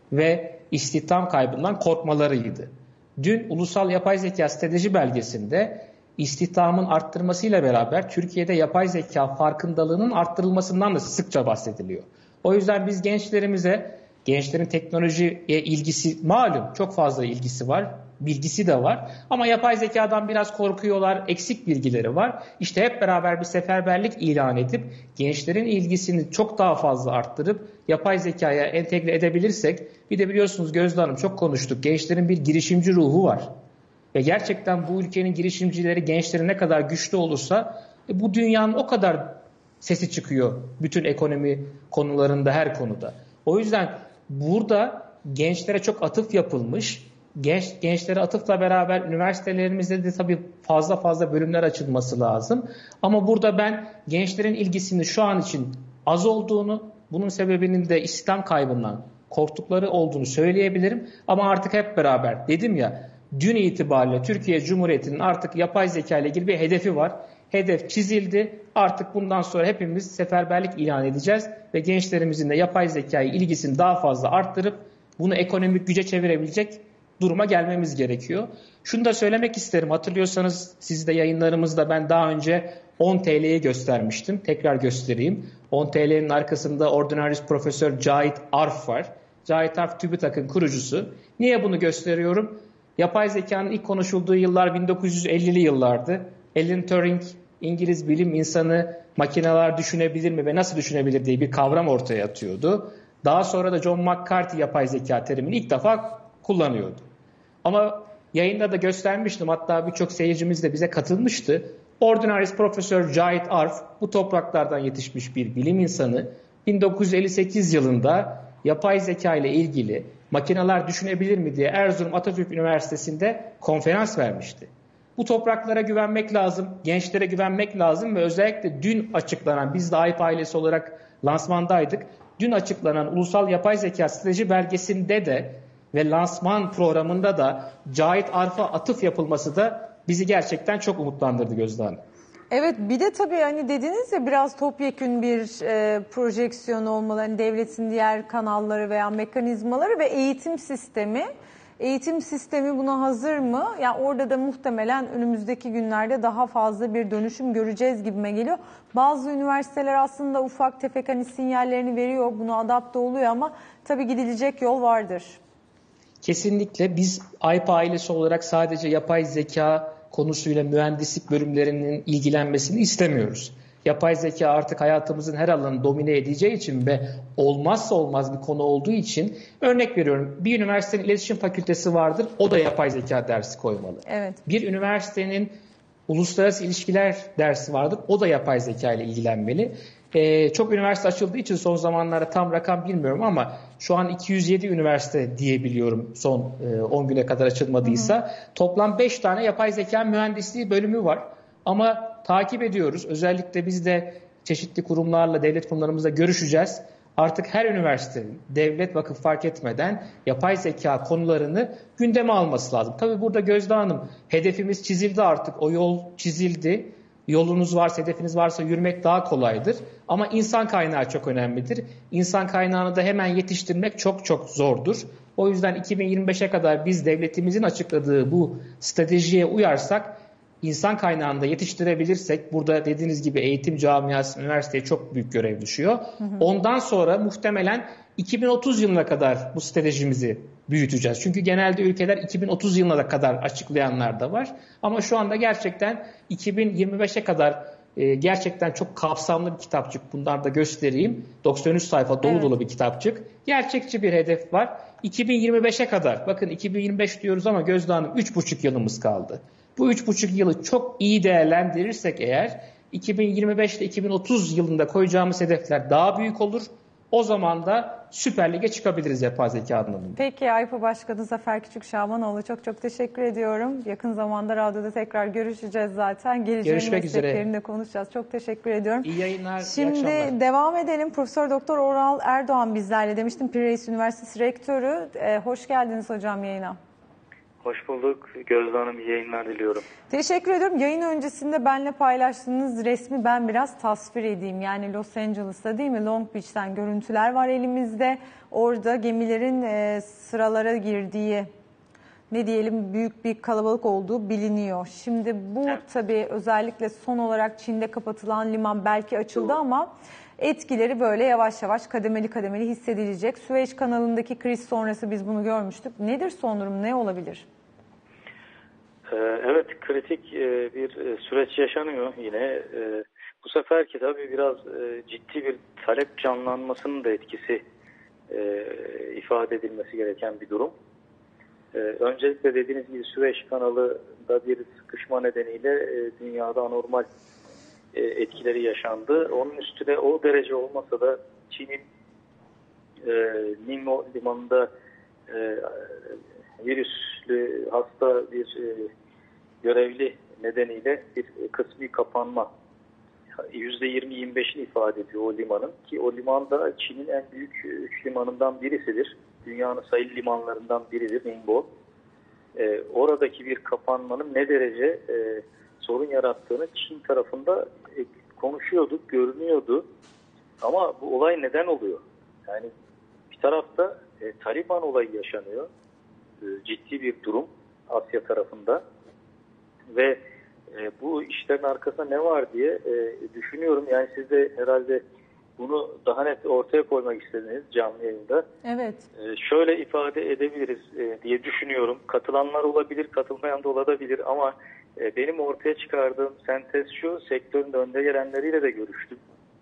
ve istihdam kaybından korkmalarıydı. Dün Ulusal Yapay Zeka Strateji Belgesi'nde istihdamın arttırmasıyla beraber Türkiye'de yapay zeka farkındalığının arttırılmasından da sıkça bahsediliyor. O yüzden biz gençlerimize, gençlerin teknolojiye ilgisi malum çok fazla ilgisi var, bilgisi de var. Ama yapay zekadan biraz korkuyorlar, eksik bilgileri var. İşte hep beraber bir seferberlik ilan edip gençlerin ilgisini çok daha fazla arttırıp yapay zekaya entegre edebilirsek, bir de biliyorsunuz Gözde Hanım çok konuştuk, gençlerin bir girişimci ruhu var. Ve gerçekten bu ülkenin girişimcileri, gençleri ne kadar güçlü olursa e, bu dünyanın o kadar sesi çıkıyor bütün ekonomi konularında, her konuda. O yüzden burada gençlere çok atıf yapılmış. Genç, gençlere atıfla beraber üniversitelerimizde de tabii fazla fazla bölümler açılması lazım. Ama burada ben gençlerin ilgisinin şu an için az olduğunu, bunun sebebinin de istihdam kaybından korktukları olduğunu söyleyebilirim. Ama artık hep beraber dedim ya, dün itibariyle Türkiye Cumhuriyeti'nin artık yapay zeka ile ilgili bir hedefi var. Hedef çizildi. Artık bundan sonra hepimiz seferberlik ilan edeceğiz ve gençlerimizin de yapay zekaya ilgisini daha fazla arttırıp bunu ekonomik güce çevirebilecek duruma gelmemiz gerekiyor. Şunu da söylemek isterim. Hatırlıyorsanız siz de yayınlarımızda ben daha önce on T L'yi göstermiştim. Tekrar göstereyim. on T L'nin arkasında Ordinaris Profesör Cahit Arf var. Cahit Arf TÜBİTAK'ın kurucusu. Niye bunu gösteriyorum? Yapay zekanın ilk konuşulduğu yıllar bin dokuz yüz ellili yıllardı. Alan Turing, İngiliz bilim insanı, makineler düşünebilir mi ve nasıl düşünebilir diye bir kavram ortaya atıyordu. Daha sonra da John McCarthy yapay zeka terimini ilk defa kullanıyordu. Ama yayında da göstermiştim, hatta birçok seyircimiz de bize katılmıştı. Ordinaris Profesör Cahit Arf, bu topraklardan yetişmiş bir bilim insanı, bin dokuz yüz elli sekiz yılında yapay zeka ile ilgili makineler düşünebilir mi diye Erzurum Atatürk Üniversitesi'nde konferans vermişti. Bu topraklara güvenmek lazım, gençlere güvenmek lazım ve özellikle dün açıklanan, biz de AYP ailesi olarak lansmandaydık, dün açıklanan Ulusal Yapay Zeka Strateji Belgesi'nde de ve lansman programında da Cahit Arf'a atıf yapılması da bizi gerçekten çok umutlandırdı Gözde Hanım. Evet, bir de tabii hani dediniz ya, biraz topyekün bir e, projeksiyon olmalı. Hani devletin diğer kanalları veya mekanizmaları ve eğitim sistemi. Eğitim sistemi buna hazır mı? Yani orada da muhtemelen önümüzdeki günlerde daha fazla bir dönüşüm göreceğiz gibime geliyor. Bazı üniversiteler aslında ufak tefek hani sinyallerini veriyor, buna adapte oluyor ama tabii gidilecek yol vardır. Kesinlikle biz AYP ailesi olarak sadece yapay zeka konusuyla mühendislik bölümlerinin ilgilenmesini istemiyoruz. Yapay zeka artık hayatımızın her alanını domine edeceği için ve olmazsa olmaz bir konu olduğu için, örnek veriyorum, bir üniversitenin iletişim fakültesi vardır, o da yapay zeka dersi koymalı. Evet. Bir üniversitenin uluslararası ilişkiler dersi vardır, o da yapay zeka ile ilgilenmeli. Ee, çok üniversite açıldığı için son zamanlarda tam rakam bilmiyorum ama şu an iki yüz yedi üniversite diyebiliyorum son e, on güne kadar açılmadıysa. Hı hı. Toplam beş tane yapay zeka mühendisliği bölümü var. Ama takip ediyoruz. Özellikle biz de çeşitli kurumlarla, devlet kurumlarımızla görüşeceğiz. Artık her üniversitenin, devlet, vakıf fark etmeden yapay zeka konularını gündeme alması lazım. Tabii burada Gözde Hanım, hedefimiz çizildi artık. O yol çizildi. Yolunuz varsa, hedefiniz varsa yürümek daha kolaydır. Ama insan kaynağı çok önemlidir. İnsan kaynağını da hemen yetiştirmek çok çok zordur. O yüzden iki bin yirmi beşe kadar biz devletimizin açıkladığı bu stratejiye uyarsak, insan kaynağını da yetiştirebilirsek, burada dediğiniz gibi eğitim camiası, üniversiteye çok büyük görev düşüyor. Hı hı. Ondan sonra muhtemelen iki bin otuz yılına kadar bu stratejimizi büyüteceğiz. Çünkü genelde ülkeler iki bin otuz yılına kadar açıklayanlar da var. Ama şu anda gerçekten iki bin yirmi beşe kadar e, gerçekten çok kapsamlı bir kitapçık. Bunları da göstereyim. doksan üç sayfa dolu evet. dolu bir kitapçık. Gerçekçi bir hedef var. iki bin yirmi beşe kadar, bakın iki bin yirmi beş diyoruz ama Gözde Hanım üç buçuk yılımız kaldı. Bu üç buçuk yılı çok iyi değerlendirirsek eğer, iki bin yirmi beş ile iki bin otuz yılında koyacağımız hedefler daha büyük olur. O zaman da Süper Lig'e çıkabiliriz yapay zeka anlamında. Peki, AYPA Başkanı Zafer Küçükşamanoğlu, çok çok teşekkür ediyorum. Yakın zamanda radyoda tekrar görüşeceğiz zaten. Geleceğin mesleklerini de konuşacağız. Çok teşekkür ediyorum. İyi yayınlar, Şimdi iyi akşamlar. Devam edelim. Profesör Doktor Oral Erdoğan bizlerle, demiştim, Pir Reis Üniversitesi Rektörü. Ee, hoş geldiniz hocam yayına. Hoş bulduk. Gözde Hanım, iyi yayınlar diliyorum. Teşekkür ediyorum. Yayın öncesinde benimle paylaştığınız resmi ben biraz tasvir edeyim. Yani Los Angeles'ta değil mi? Long Beach'ten görüntüler var elimizde. orada gemilerin e, sıralara girdiği, ne diyelim, büyük bir kalabalık olduğu biliniyor. Şimdi bu Evet. tabii özellikle son olarak Çin'de kapatılan liman belki açıldı ama etkileri böyle yavaş yavaş kademeli kademeli hissedilecek. Süveyş kanalındaki kriz sonrası biz bunu görmüştük. Nedir son durum, ne olabilir? Evet, kritik bir süreç yaşanıyor yine. Bu seferki tabii biraz ciddi bir talep canlanmasının da etkisi ifade edilmesi gereken bir durum. Öncelikle dediğiniz gibi Süveyş kanalında bir sıkışma nedeniyle dünyada anormal etkileri yaşandı. Onun üstüne o derece olmasa da Çin'in Ningbo limanında virüslü hasta bir görevli nedeniyle bir kısmi kapanma yüzde yirmi yirmi beşini ifade ediyor o limanın, ki o liman da Çin'in en büyük üç limanından birisidir. Dünyanın sayılı limanlarından biridir Ningbo. Ee, oradaki bir kapanmanın ne derece e, sorun yarattığını Çin tarafında e, konuşuyorduk, görünüyordu. Ama bu olay neden oluyor? Yani bir tarafta e, Taliban olayı yaşanıyor. E, ciddi bir durum Asya tarafında. Ve e, bu işlerin arkasında ne var diye e, düşünüyorum. Yani siz de herhalde bunu daha net ortaya koymak istediniz canlı yayında. Evet. E, şöyle ifade edebiliriz e, diye düşünüyorum. Katılanlar olabilir, katılmayan da olabilir ama e, benim ortaya çıkardığım sentez şu: sektörün önde gelenleriyle de görüştüm.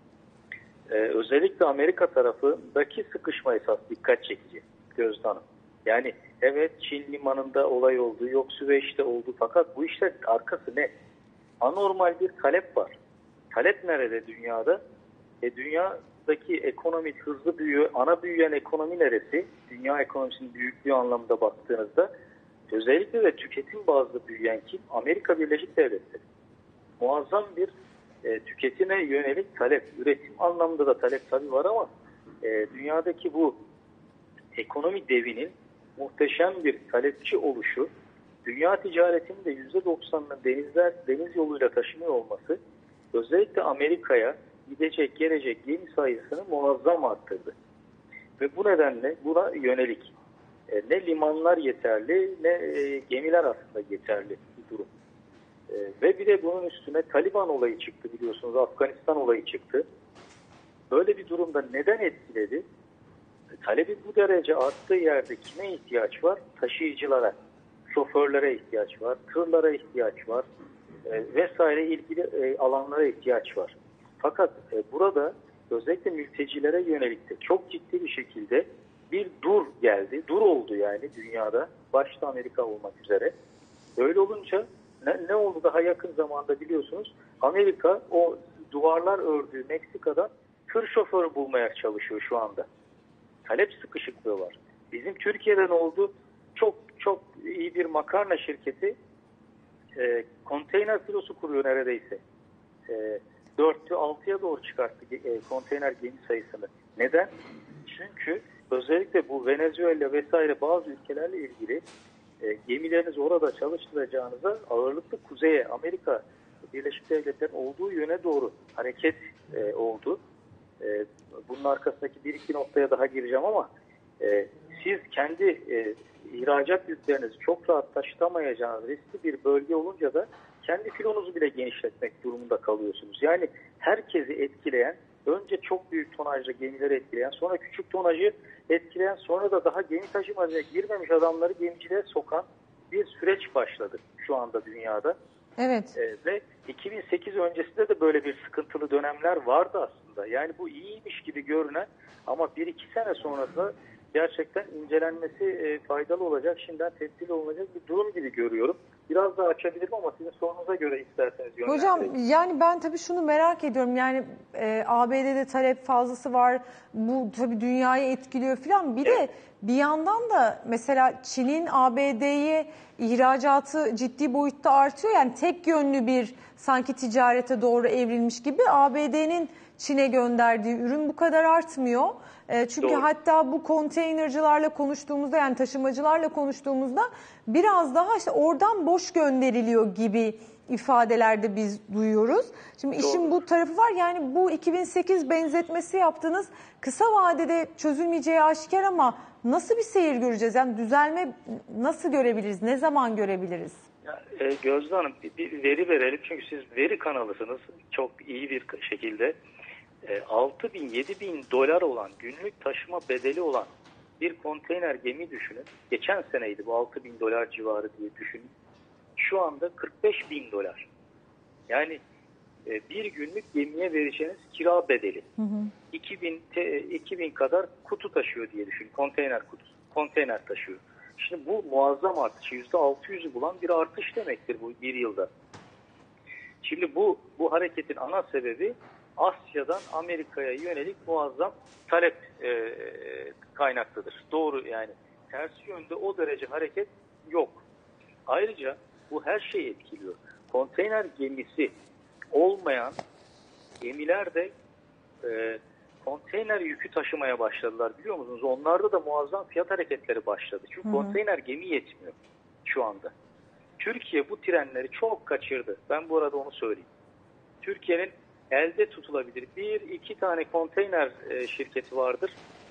E, özellikle Amerika tarafındaki sıkışma esas dikkat çekici Gözde Hanım. Yani evet, Çin limanında olay oldu, yok Süveyş'te oldu, fakat bu işlerin arkası ne? Anormal bir talep var. Talep nerede dünyada? E, dünyadaki ekonomi hızlı büyüyor. Ana büyüyen ekonomi neresi? Dünya ekonomisinin büyüklüğü anlamında baktığınızda özellikle de tüketim bazlı büyüyen kim? Amerika Birleşik Devletleri. Muazzam bir e, tüketime yönelik talep, üretim anlamında da talep tabii var ama e, dünyadaki bu ekonomi devinin muhteşem bir talepçi oluşu, dünya ticaretinin de yüzde doksanının denizler, deniz yoluyla taşınıyor olması özellikle Amerika'ya gidecek gelecek gemi sayısını muazzam arttırdı. Ve bu nedenle buna yönelik e, ne limanlar yeterli ne e, gemiler aslında yeterli bir durum. E, ve bir de bunun üstüne Taliban olayı çıktı, biliyorsunuz, Afganistan olayı çıktı. Böyle bir durumda neden etkiledi? Talebi bu derece arttığı yerde kime ihtiyaç var? Taşıyıcılara, şoförlere ihtiyaç var, tırlara ihtiyaç var e, vesaire ilgili e, alanlara ihtiyaç var. Fakat e, burada özellikle mültecilere yönelik de çok ciddi bir şekilde bir dur geldi. Dur oldu yani dünyada, başta Amerika olmak üzere. Öyle olunca ne, ne oldu daha yakın zamanda biliyorsunuz? Amerika o duvarlar ördüğü Meksika'da tır şoförü bulmaya çalışıyor şu anda. Talep sıkışıklığı var. Bizim Türkiye'de ne oldu? Çok çok iyi bir makarna şirketi e, konteyner filosu kuruyor neredeyse. E, dörtte altıya doğru çıkarttı e, konteyner gemi sayısını. Neden? Çünkü özellikle bu Venezuela vesaire bazı ülkelerle ilgili e, gemilerinizi orada çalıştıracağınıza ağırlıklı kuzeye, Amerika Birleşik Devletleri'nin olduğu yöne doğru hareket e, oldu. E, bunun arkasındaki bir iki noktaya daha gireceğim ama e, siz kendi e, ihracat yüklerinizi çok rahat taşıtamayacağınız riskli bir bölge olunca da kendi filonuzu bile genişletmek durumunda kalıyorsunuz. Yani herkesi etkileyen, önce çok büyük tonajlı gemileri etkileyen, sonra küçük tonajı etkileyen, sonra da daha gemi taşımacıya girmemiş adamları gemiciliğe sokan bir süreç başladı şu anda dünyada. Evet. Ee, ve iki bin sekiz öncesinde de böyle bir sıkıntılı dönemler vardı aslında. Yani bu iyiymiş gibi görünen ama bir iki sene sonrasında gerçekten incelenmesi e, faydalı olacak, şimdiden tedbirli olacak bir durum gibi görüyorum. Biraz daha açabilirim ama sizin sorunuza göre isterseniz yönlendireyim. Hocam yani ben tabii şunu merak ediyorum. Yani e, A B D'de talep fazlası var. Bu tabii dünyayı etkiliyor falan. Bir Evet. de bir yandan da mesela Çin'in A B D'ye ihracatı ciddi boyutta artıyor. Yani tek yönlü bir sanki ticarete doğru evrilmiş gibi A B D'nin Çin'e gönderdiği ürün bu kadar artmıyor. E, çünkü Doğru. hatta bu konteynercilerle konuştuğumuzda, yani taşımacılarla konuştuğumuzda biraz daha işte oradan boş gönderiliyor gibi ifadelerde biz duyuyoruz. Şimdi Doğru. işin bu tarafı var. Yani bu iki bin sekiz benzetmesi yaptınız. Kısa vadede çözülmeyeceği aşikar ama nasıl bir seyir göreceğiz? Yani düzelme nasıl görebiliriz? Ne zaman görebiliriz? Ya, e, Gözde Hanım bir, bir veri verelim. Çünkü siz veri kanalısınız. Çok iyi bir şekilde. E, altı bin yedi bin dolar olan, günlük taşıma bedeli olan bir konteyner gemi düşünün. Geçen seneydi bu altı bin dolar civarı diye düşünün. Şu anda kırk beş bin dolar. Yani e, bir günlük gemiye vereceğiniz kira bedeli. Hı hı. iki bin, te, iki bin kadar kutu taşıyor diye düşün. Konteyner kutusu. Konteyner taşıyor. Şimdi bu muazzam artış. yüzde altı yüzü bulan bir artış demektir bu bir yılda. Şimdi bu bu hareketin ana sebebi Asya'dan Amerika'ya yönelik muazzam talep e, kaynaklıdır. Doğru, yani tersi yönde o derece hareket yok. Ayrıca bu her şeyi etkiliyor. Konteyner gemisi olmayan gemiler de e, konteyner yükü taşımaya başladılar, biliyor musunuz? Onlarda da muazzam fiyat hareketleri başladı. Çünkü hı hı. konteyner gemi yetmiyor şu anda. Türkiye bu trenleri çok kaçırdı. Ben bu arada onu söyleyeyim. Türkiye'nin elde tutulabilir bir iki tane konteyner e, şirketi vardır.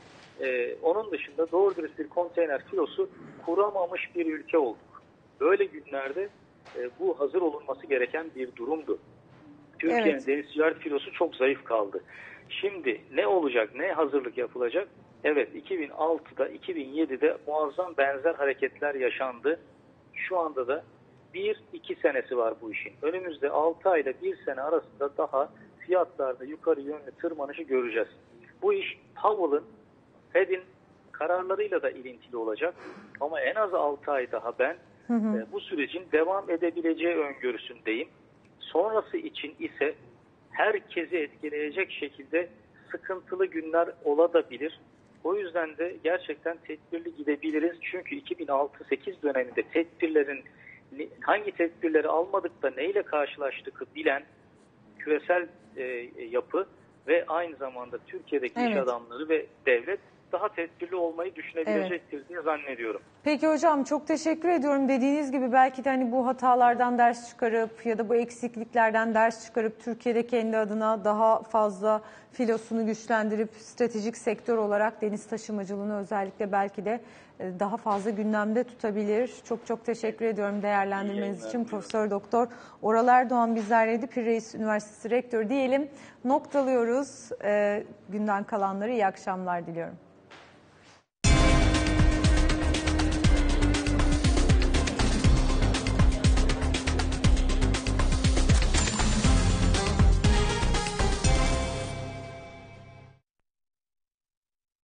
E, onun dışında doğru dürüst bir konteyner filosu kuramamış bir ülke olduk. Böyle günlerde e, bu hazır olunması gereken bir durumdu. Türkiye'nin evet. deniz ticaret filosu çok zayıf kaldı. Şimdi ne olacak, ne hazırlık yapılacak? Evet, iki bin altıda, iki bin yedide muazzam benzer hareketler yaşandı. Şu anda da bir iki senesi var bu işin. Önümüzde altı ayla bir sene arasında daha fiyatlarda yukarı yönlü tırmanışı göreceğiz. Bu iş Powell'ın, Fed'in kararlarıyla da ilintili olacak. Ama en az altı ay daha ben hı hı. E, bu sürecin devam edebileceği öngörüsündeyim. Sonrası için ise herkesi etkileyecek şekilde sıkıntılı günler olabilir. O yüzden de gerçekten tedbirli gidebiliriz. Çünkü iki bin altı sekiz döneminde tedbirlerin hangi tedbirleri almadık da neyle karşılaştık bilen küresel e, yapı ve aynı zamanda Türkiye'deki evet. iş adamları ve devlet daha tedbirli olmayı düşünebilecektir evet. diye zannediyorum. Peki hocam, çok teşekkür ediyorum. Dediğiniz gibi belki de hani bu hatalardan ders çıkarıp ya da bu eksikliklerden ders çıkarıp Türkiye'de kendi adına daha fazla filosunu güçlendirip stratejik sektör olarak deniz taşımacılığını özellikle belki de daha fazla gündemde tutabilir. Çok çok teşekkür ediyorum değerlendirmeniz için. Profesör Doktor Oral Erdoğan bizlerleydi. Pir Reis Üniversitesi Rektörü diyelim. Noktalıyoruz. Ee, günden kalanları iyi akşamlar diliyorum.